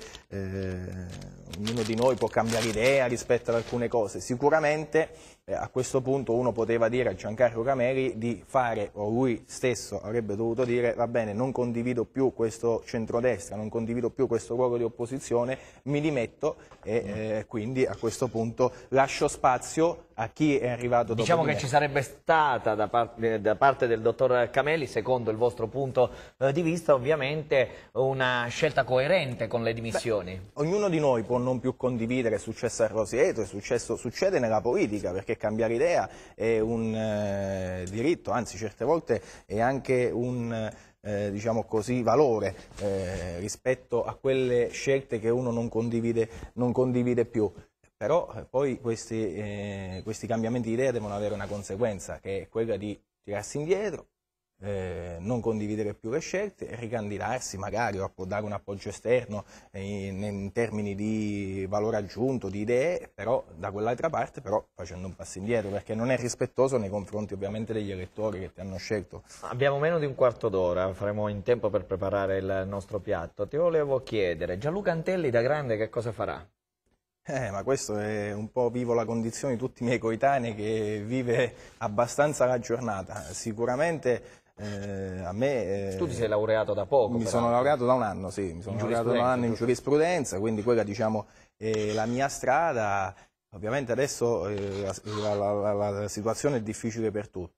ognuno di noi può cambiare idea rispetto ad alcune cose. Sicuramente a questo punto uno poteva dire a Giancarlo Cameli di fare, o lui stesso avrebbe dovuto dire, va bene, non condivido più questo centrodestra, non condivido più questo ruolo di opposizione, mi dimetto e quindi a questo punto lascio spazio a chi è arrivato dopo. Diciamo che ci sarebbe stata da parte del dottor Cameli, secondo il vostro punto di vista, ovviamente una scelta coerente con le dimissioni. Ognuno di noi può non più condividere, è successo a Roseto, succede nella politica, perché cambiare idea è un diritto, anzi certe volte è anche un diciamo così, valore rispetto a quelle scelte che uno non condivide più. Però poi questi cambiamenti di idea devono avere una conseguenza, che è quella di tirarsi indietro, non condividere più le scelte, ricandidarsi magari o dare un appoggio esterno in termini di valore aggiunto, di idee, però da quell'altra parte però facendo un passo indietro, perché non è rispettoso nei confronti ovviamente degli elettori che ti hanno scelto. Abbiamo meno di un quarto d'ora, faremo in tempo per preparare il nostro piatto. Ti volevo chiedere, Gianluca Antelli da grande che cosa farà? Ma questo è un po' vivo la condizione di tutti i miei coetanei, che vive abbastanza la giornata. Sicuramente a me... Tu ti sei laureato da poco? Sono laureato da un anno, sì, mi sono laureato da un anno in giurisprudenza, quindi quella diciamo è la mia strada. Ovviamente adesso la situazione è difficile per tutti.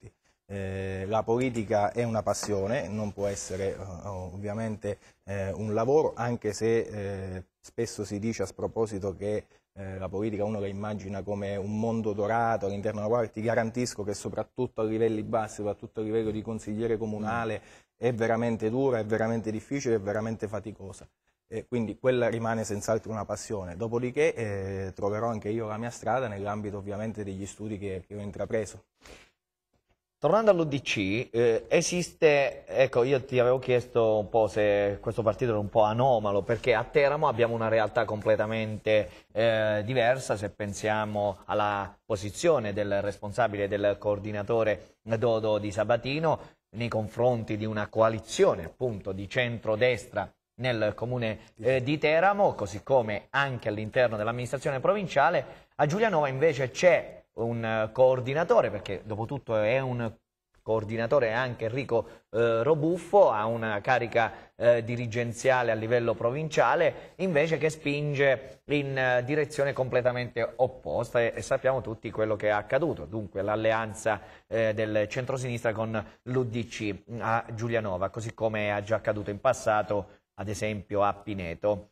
la politica è una passione, non può essere ovviamente un lavoro, anche se spesso si dice a sproposito che la politica uno la immagina come un mondo dorato all'interno della quale ti garantisco che soprattutto a livelli bassi, soprattutto a livello di consigliere comunale, è veramente dura, è veramente difficile, è veramente faticosa. Quindi quella rimane senz'altro una passione. Dopodiché troverò anche io la mia strada nell'ambito ovviamente degli studi che ho intrapreso. Tornando all'UDC, esiste, ecco, io ti avevo chiesto un po' se questo partito era un po' anomalo, perché a Teramo abbiamo una realtà completamente diversa, se pensiamo alla posizione del responsabile, del coordinatore Dodo Di Sabatino, nei confronti di una coalizione appunto di centrodestra nel comune di Teramo, così come anche all'interno dell'amministrazione provinciale. A Giulianova invece c'è un coordinatore, perché dopo tutto è un coordinatore anche Enrico Robuffo, ha una carica dirigenziale a livello provinciale, invece che spinge in direzione completamente opposta e sappiamo tutti quello che è accaduto, dunque l'alleanza del centrosinistra con l'UDC a Giulianova, così come è già accaduto in passato ad esempio a Pineto.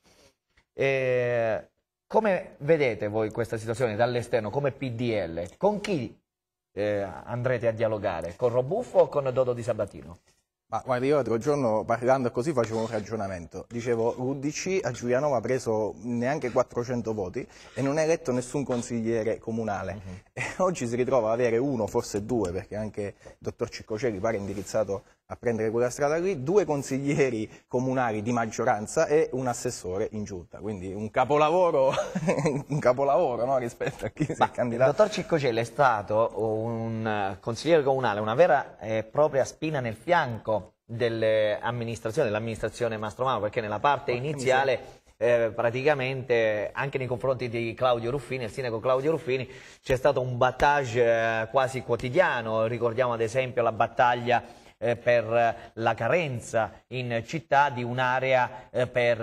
Come vedete voi questa situazione dall'esterno, come PDL? Con chi andrete a dialogare? Con Robuffo o con Dodo Di Sabatino? Ma guarda, io l'altro giorno parlando così facevo un ragionamento. Dicevo, l'UDC a Giulianova ha preso neanche 400 voti e non ha eletto nessun consigliere comunale. E oggi si ritrova ad avere uno, forse due, perché anche il dottor Ciccocelli pare indirizzato a prendere quella strada lì, 2 consiglieri comunali di maggioranza e un assessore in giunta. Quindi un capolavoro, un capolavoro, no, rispetto a chi si è candidato. Il dottor Ciccocelli è stato un consigliere comunale, una vera e propria spina nel fianco dell'amministrazione Mastromano, perché nella parte iniziale praticamente anche nei confronti di Claudio Ruffini, il sindaco Claudio Ruffini, c'è stato un battage quasi quotidiano. Ricordiamo ad esempio la battaglia per la carenza in città di un'area per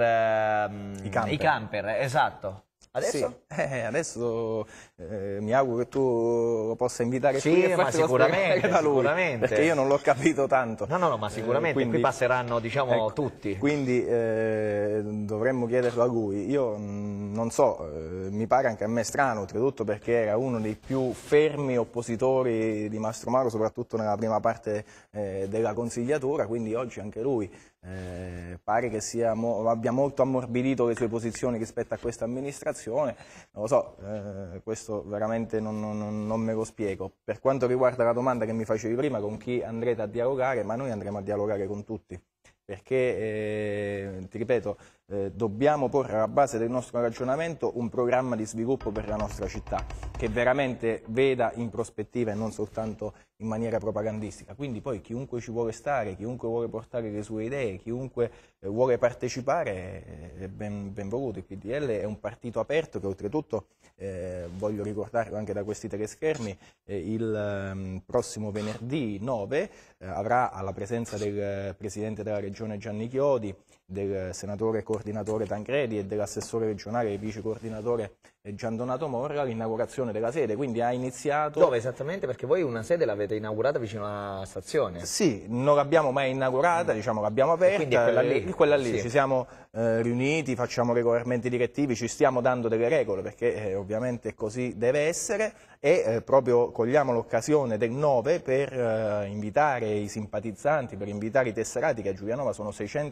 i camper, esatto. Adesso? Sì, adesso mi auguro che tu lo possa invitare qui e ma sicuramente, da lui, sicuramente. Perché io non l'ho capito tanto. No, ma sicuramente quindi, qui passeranno, diciamo, ecco, tutti. Quindi dovremmo chiederlo a lui. Io non so, mi pare anche a me strano, oltretutto perché era uno dei più fermi oppositori di Mastromano, soprattutto nella prima parte della consigliatura, quindi oggi anche lui pare che abbia molto ammorbidito le sue posizioni rispetto a questa amministrazione. Non lo so, questo veramente non me lo spiego. Per quanto riguarda la domanda che mi facevi prima, con chi andrete a dialogare, ma noi andremo a dialogare con tutti, perché, ti ripeto, dobbiamo porre alla base del nostro ragionamento un programma di sviluppo per la nostra città, che veramente veda in prospettiva e non soltanto in maniera propagandistica. Quindi poi chiunque ci vuole stare, chiunque vuole portare le sue idee, chiunque vuole partecipare è ben voluto. Il PDL è un partito aperto che oltretutto, voglio ricordarlo anche da questi teleschermi, il prossimo venerdì 9 avrà alla presenza del Presidente della Regione Gianni Chiodi, del senatore coordinatore Tancredi e dell'assessore regionale e vice coordinatore Gian Donato Morra l'inaugurazione della sede, quindi ha iniziato... Dove esattamente? Perché voi una sede l'avete inaugurata vicino alla stazione. Sì, non l'abbiamo mai inaugurata, diciamo l'abbiamo aperta. Quindi è quella lì? Quella lì, sì. Ci siamo riuniti, facciamo regolarmente direttivi, ci stiamo dando delle regole perché ovviamente così deve essere e proprio cogliamo l'occasione del 9 per invitare i simpatizzanti, per invitare i tesserati, che a Giulianova sono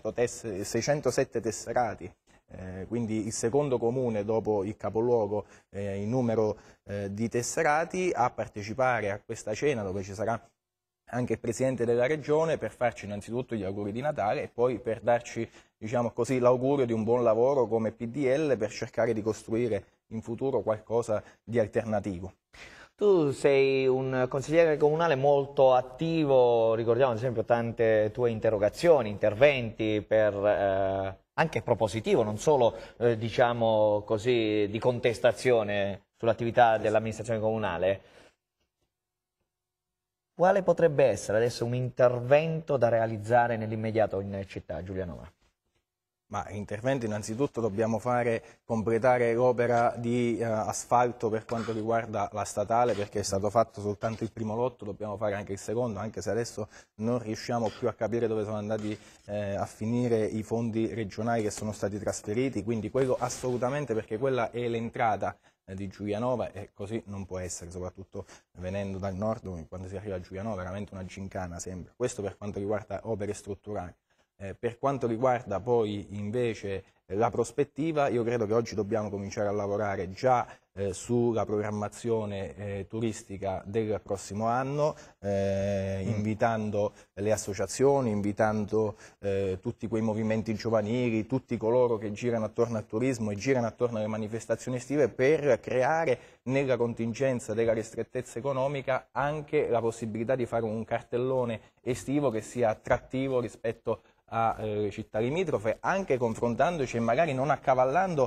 607 tesserati. Quindi il secondo comune dopo il capoluogo in numero di tesserati, a partecipare a questa cena dove ci sarà anche il Presidente della Regione per farci innanzitutto gli auguri di Natale e poi per darci, diciamo così, l'augurio di un buon lavoro come PDL per cercare di costruire in futuro qualcosa di alternativo. Tu sei un consigliere comunale molto attivo, ricordiamo ad esempio tante tue interrogazioni, interventi per... anche propositivo, non solo diciamo così di contestazione sull'attività dell'amministrazione comunale. Quale potrebbe essere adesso un intervento da realizzare nell'immediato in città, Giulianova? Ma interventi innanzitutto dobbiamo completare l'opera di asfalto per quanto riguarda la statale, perché è stato fatto soltanto il primo lotto, dobbiamo fare anche il secondo, anche se adesso non riusciamo più a capire dove sono andati a finire i fondi regionali che sono stati trasferiti, quindi quello assolutamente, perché quella è l'entrata di Giulianova e così non può essere, soprattutto venendo dal nord, quando si arriva a Giulianova veramente una gincana sembra. Questo per quanto riguarda opere strutturali. Per quanto riguarda poi invece la prospettiva, io credo che oggi dobbiamo cominciare a lavorare già sulla programmazione turistica del prossimo anno, invitando le associazioni, invitando tutti quei movimenti giovanili, tutti coloro che girano attorno al turismo e girano attorno alle manifestazioni estive, per creare nella contingenza della ristrettezza economica anche la possibilità di fare un cartellone estivo che sia attrattivo rispetto a città limitrofe, anche confrontandoci e magari non accavallando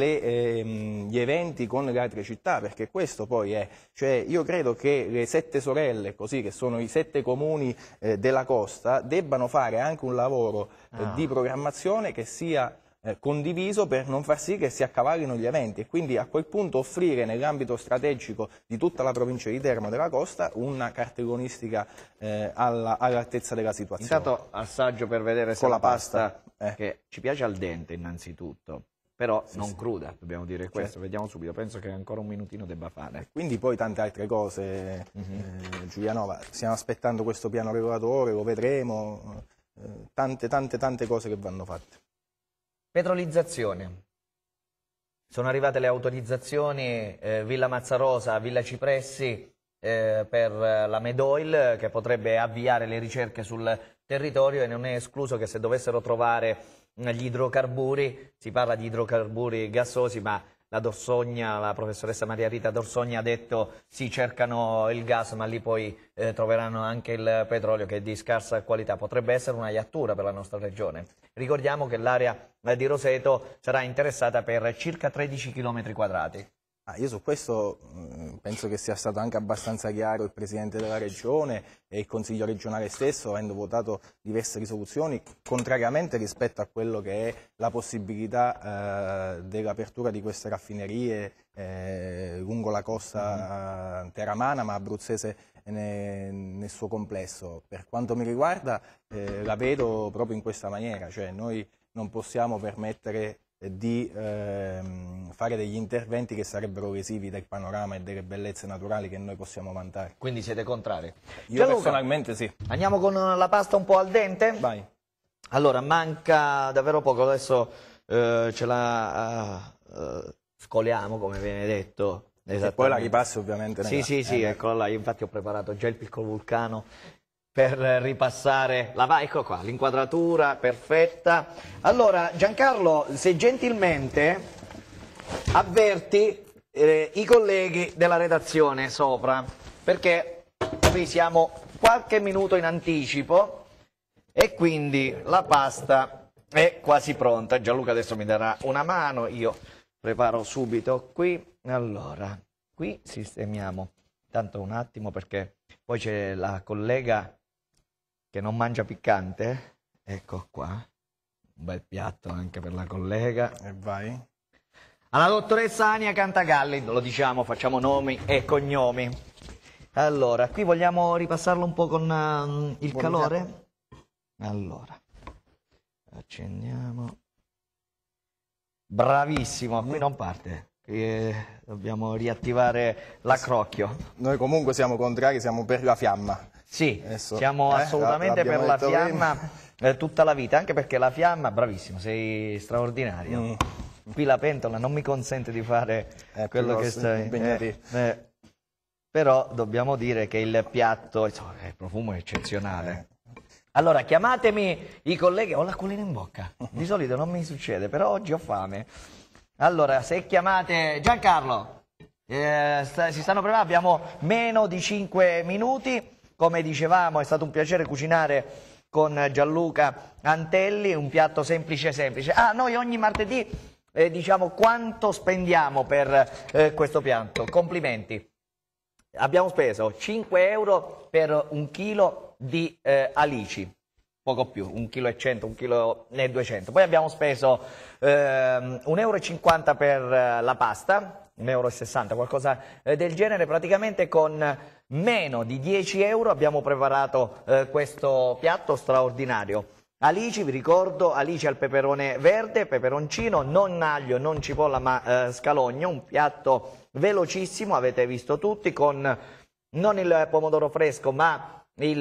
gli eventi con le altre città, perché questo poi è, cioè io credo che le 7 sorelle, così, che sono i 7 comuni della costa, debbano fare anche un lavoro di programmazione che sia condiviso, per non far sì che si accavallino gli eventi, e quindi a quel punto offrire nell'ambito strategico di tutta la provincia di Teramo della Costa una cartellonistica all'altezza della situazione. Intanto assaggio per vedere se con la la pasta, che ci piace al dente innanzitutto, però non cruda, dobbiamo dire questo, vediamo subito, penso che ancora un minutino debba fare. Quindi poi tante altre cose, Giulianova, stiamo aspettando questo piano regolatore, lo vedremo, tante cose che vanno fatte. Petrolizzazione. Sono arrivate le autorizzazioni Villa Mazzarosa, Villa Cipressi per la Medoil, che potrebbe avviare le ricerche sul territorio, e non è escluso che se dovessero trovare gli idrocarburi, si parla di idrocarburi gassosi, ma la Dorsogna, la professoressa Maria Rita Dorsogna ha detto sì, cercano il gas, ma lì poi troveranno anche il petrolio, che è di scarsa qualità. Potrebbe essere una iattura per la nostra regione. Ricordiamo che l'area di Roseto sarà interessata per circa 13 km quadrati. Io su questo penso che sia stato anche abbastanza chiaro il Presidente della Regione e il Consiglio regionale stesso, avendo votato diverse risoluzioni, contrariamente rispetto a quello che è la possibilità dell'apertura di queste raffinerie lungo la costa teramana, ma abruzzese nel suo complesso. Per quanto mi riguarda la vedo proprio in questa maniera, cioè noi non possiamo permettere di fare degli interventi che sarebbero lesivi del panorama e delle bellezze naturali che noi possiamo vantare. Quindi siete contrari? Io Gianluca, personalmente sì. Andiamo con la pasta un po' al dente? Vai. Allora, manca davvero poco, adesso ce la scoliamo, come viene detto. E poi la ripassi ovviamente. Sì, eccola là, io infatti ho preparato già il piccolo vulcano per ripassare ecco qua, l'inquadratura perfetta. Allora, Giancarlo, se gentilmente avverti i colleghi della redazione sopra, perché qui siamo qualche minuto in anticipo e quindi la pasta è quasi pronta. Gianluca adesso mi darà una mano, io preparo subito qui. Allora, qui sistemiamo, tanto un attimo, perché poi c'è la collega che non mangia piccante, ecco qua, un bel piatto anche per la collega. E vai. Alla dottoressa Ania Cantagalli, lo diciamo, facciamo nomi e cognomi. Allora, qui vogliamo ripassarlo un po' con il calore? Allora, accendiamo. Bravissimo, qui non parte. Dobbiamo riattivare l'accrocchio. Noi comunque siamo contrari, siamo per la fiamma. Sì, adesso, siamo assolutamente per la fiamma tutta la vita, anche perché la fiamma, bravissimo, sei straordinario. Qui la pentola non mi consente di fare quello che stai... però dobbiamo dire che il piatto, insomma, il profumo è eccezionale. Allora, chiamatemi i colleghi, ho l'acquolina in bocca, di solito non mi succede, però oggi ho fame. Allora, se chiamate Giancarlo, si stanno preparando, abbiamo meno di 5 minuti. Come dicevamo, è stato un piacere cucinare con Gianluca Antelli, un piatto semplice. Noi ogni martedì diciamo quanto spendiamo per questo piatto. Complimenti. Abbiamo speso 5 euro per un chilo di alici. poco più, 1,1 kg, 1,2 kg. Poi abbiamo speso 1,50 € per la pasta, 1,60 €, qualcosa del genere. Praticamente con meno di 10 € abbiamo preparato questo piatto straordinario. Alici, vi ricordo, alici al peperone verde, peperoncino, non aglio, non cipolla, ma scalogno, un piatto velocissimo, avete visto tutti, con non il pomodoro fresco, ma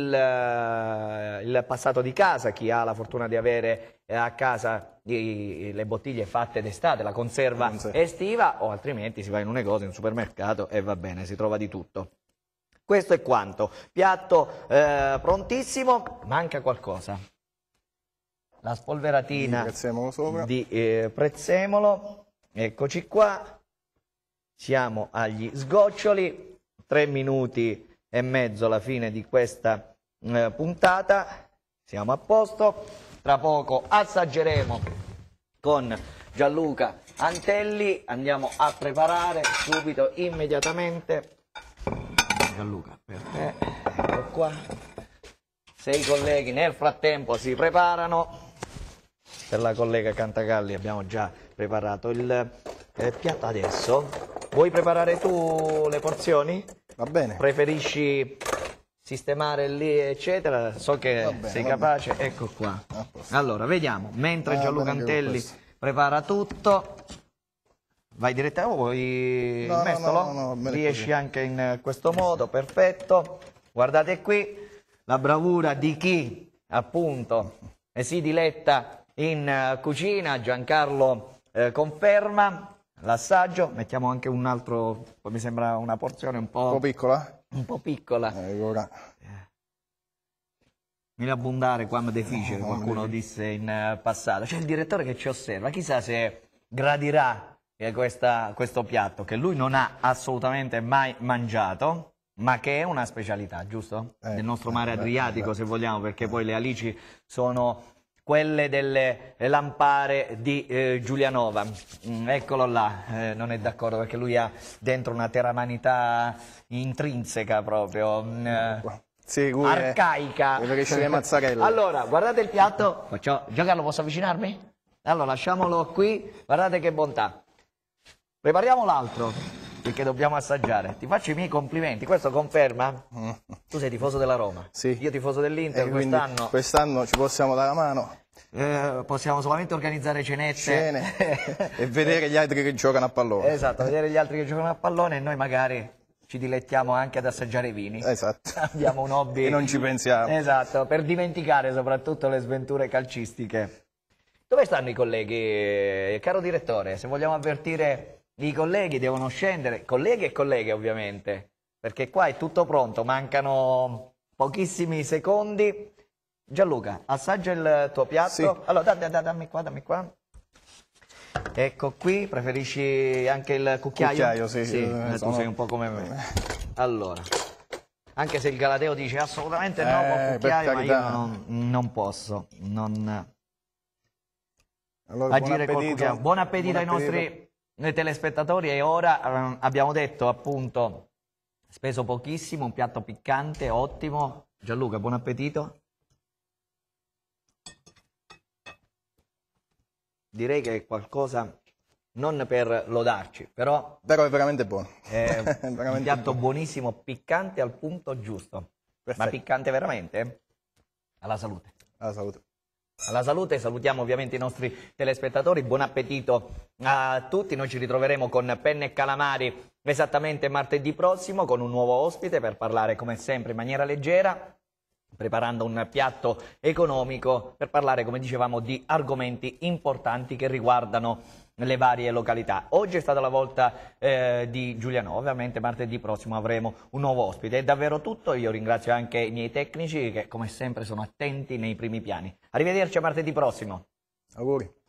il passato di casa, chi ha la fortuna di avere a casa le bottiglie fatte d'estate, la conserva estiva, o altrimenti si va in un negozio, in un supermercato e va bene, si trova di tutto. Questo è quanto. Piatto prontissimo, manca qualcosa. La spolveratina di prezzemolo, eccoci qua, siamo agli sgoccioli, 3 minuti e mezzo alla fine di questa puntata, siamo a posto. Tra poco assaggeremo con Gianluca Antelli, andiamo a preparare subito, immediatamente. Gianluca, per te, ecco qua. Se i colleghi nel frattempo si preparano, per la collega Cantagalli abbiamo già preparato il piatto. Adesso vuoi preparare tu le porzioni? Va bene. Preferisci sistemare lì, eccetera? So che sei capace. Ecco qua. Allora, vediamo. Mentre Gianluca Antelli prepara tutto, vai direttamente. Vuoi il mestolo? No, riesci anche in questo modo, perfetto. Guardate qui la bravura di chi appunto si diletta in cucina. Giancarlo conferma l'assaggio. Mettiamo anche un altro, mi sembra una porzione un po' piccola? Un po' piccola. Mi abbondare quando è difficile, qualcuno disse in passato. C'è il direttore che ci osserva, chissà se gradirà questo piatto che lui non ha assolutamente mai mangiato, ma che è una specialità, giusto? Del nostro mare Adriatico, se vogliamo, perché poi le alici sono quelle delle lampare di Giulianova. Eccolo là, non è d'accordo perché lui ha dentro una teramanità intrinseca proprio, arcaica. Allora, guardate il piatto. Giancarlo, posso avvicinarmi? Allora, lasciamolo qui, guardate che bontà. Prepariamo l'altro, perché dobbiamo assaggiare. Ti faccio i miei complimenti, questo conferma? Tu sei tifoso della Roma, sì. Io tifoso dell'Inter, quest'anno ci possiamo dare la mano. Possiamo solamente organizzare cenette e vedere gli altri che giocano a pallone. Esatto, vedere gli altri che giocano a pallone e noi magari ci dilettiamo anche ad assaggiare i vini. Esatto. Abbiamo un hobby. E non ci pensiamo. Esatto, per dimenticare soprattutto le sventure calcistiche. Dove stanno i colleghi, caro direttore? Se vogliamo avvertire i colleghi devono scendere, colleghi e colleghe ovviamente, perché qua è tutto pronto, mancano pochissimi secondi. Gianluca, assaggia il tuo piatto. Sì. Allora, dammi qua. Ecco qui, preferisci anche il cucchiaio? Sì. Tu sei un po' come me. Allora, anche se il Galateo dice assolutamente no col cucchiaio, ma io non posso allora, agire col cucchiaio. Buon appetito ai nostri telespettatori. E ora abbiamo detto appunto, speso pochissimo, un piatto piccante, ottimo. Gianluca, buon appetito. Direi che è qualcosa, non per lodarci, però è veramente buono. È un piatto buonissimo, piccante al punto giusto. Perfetto. Ma piccante veramente? Alla salute. Alla salute. Alla salute, salutiamo ovviamente i nostri telespettatori, buon appetito a tutti. Noi ci ritroveremo con Penne e Calamari esattamente martedì prossimo con un nuovo ospite per parlare come sempre in maniera leggera, preparando un piatto economico per parlare, come dicevamo, di argomenti importanti che riguardano le varie località. Oggi è stata la volta di Giulianova, ovviamente martedì prossimo avremo un nuovo ospite. È davvero tutto, io ringrazio anche i miei tecnici che come sempre sono attenti nei primi piani. Arrivederci a martedì prossimo. Auguri.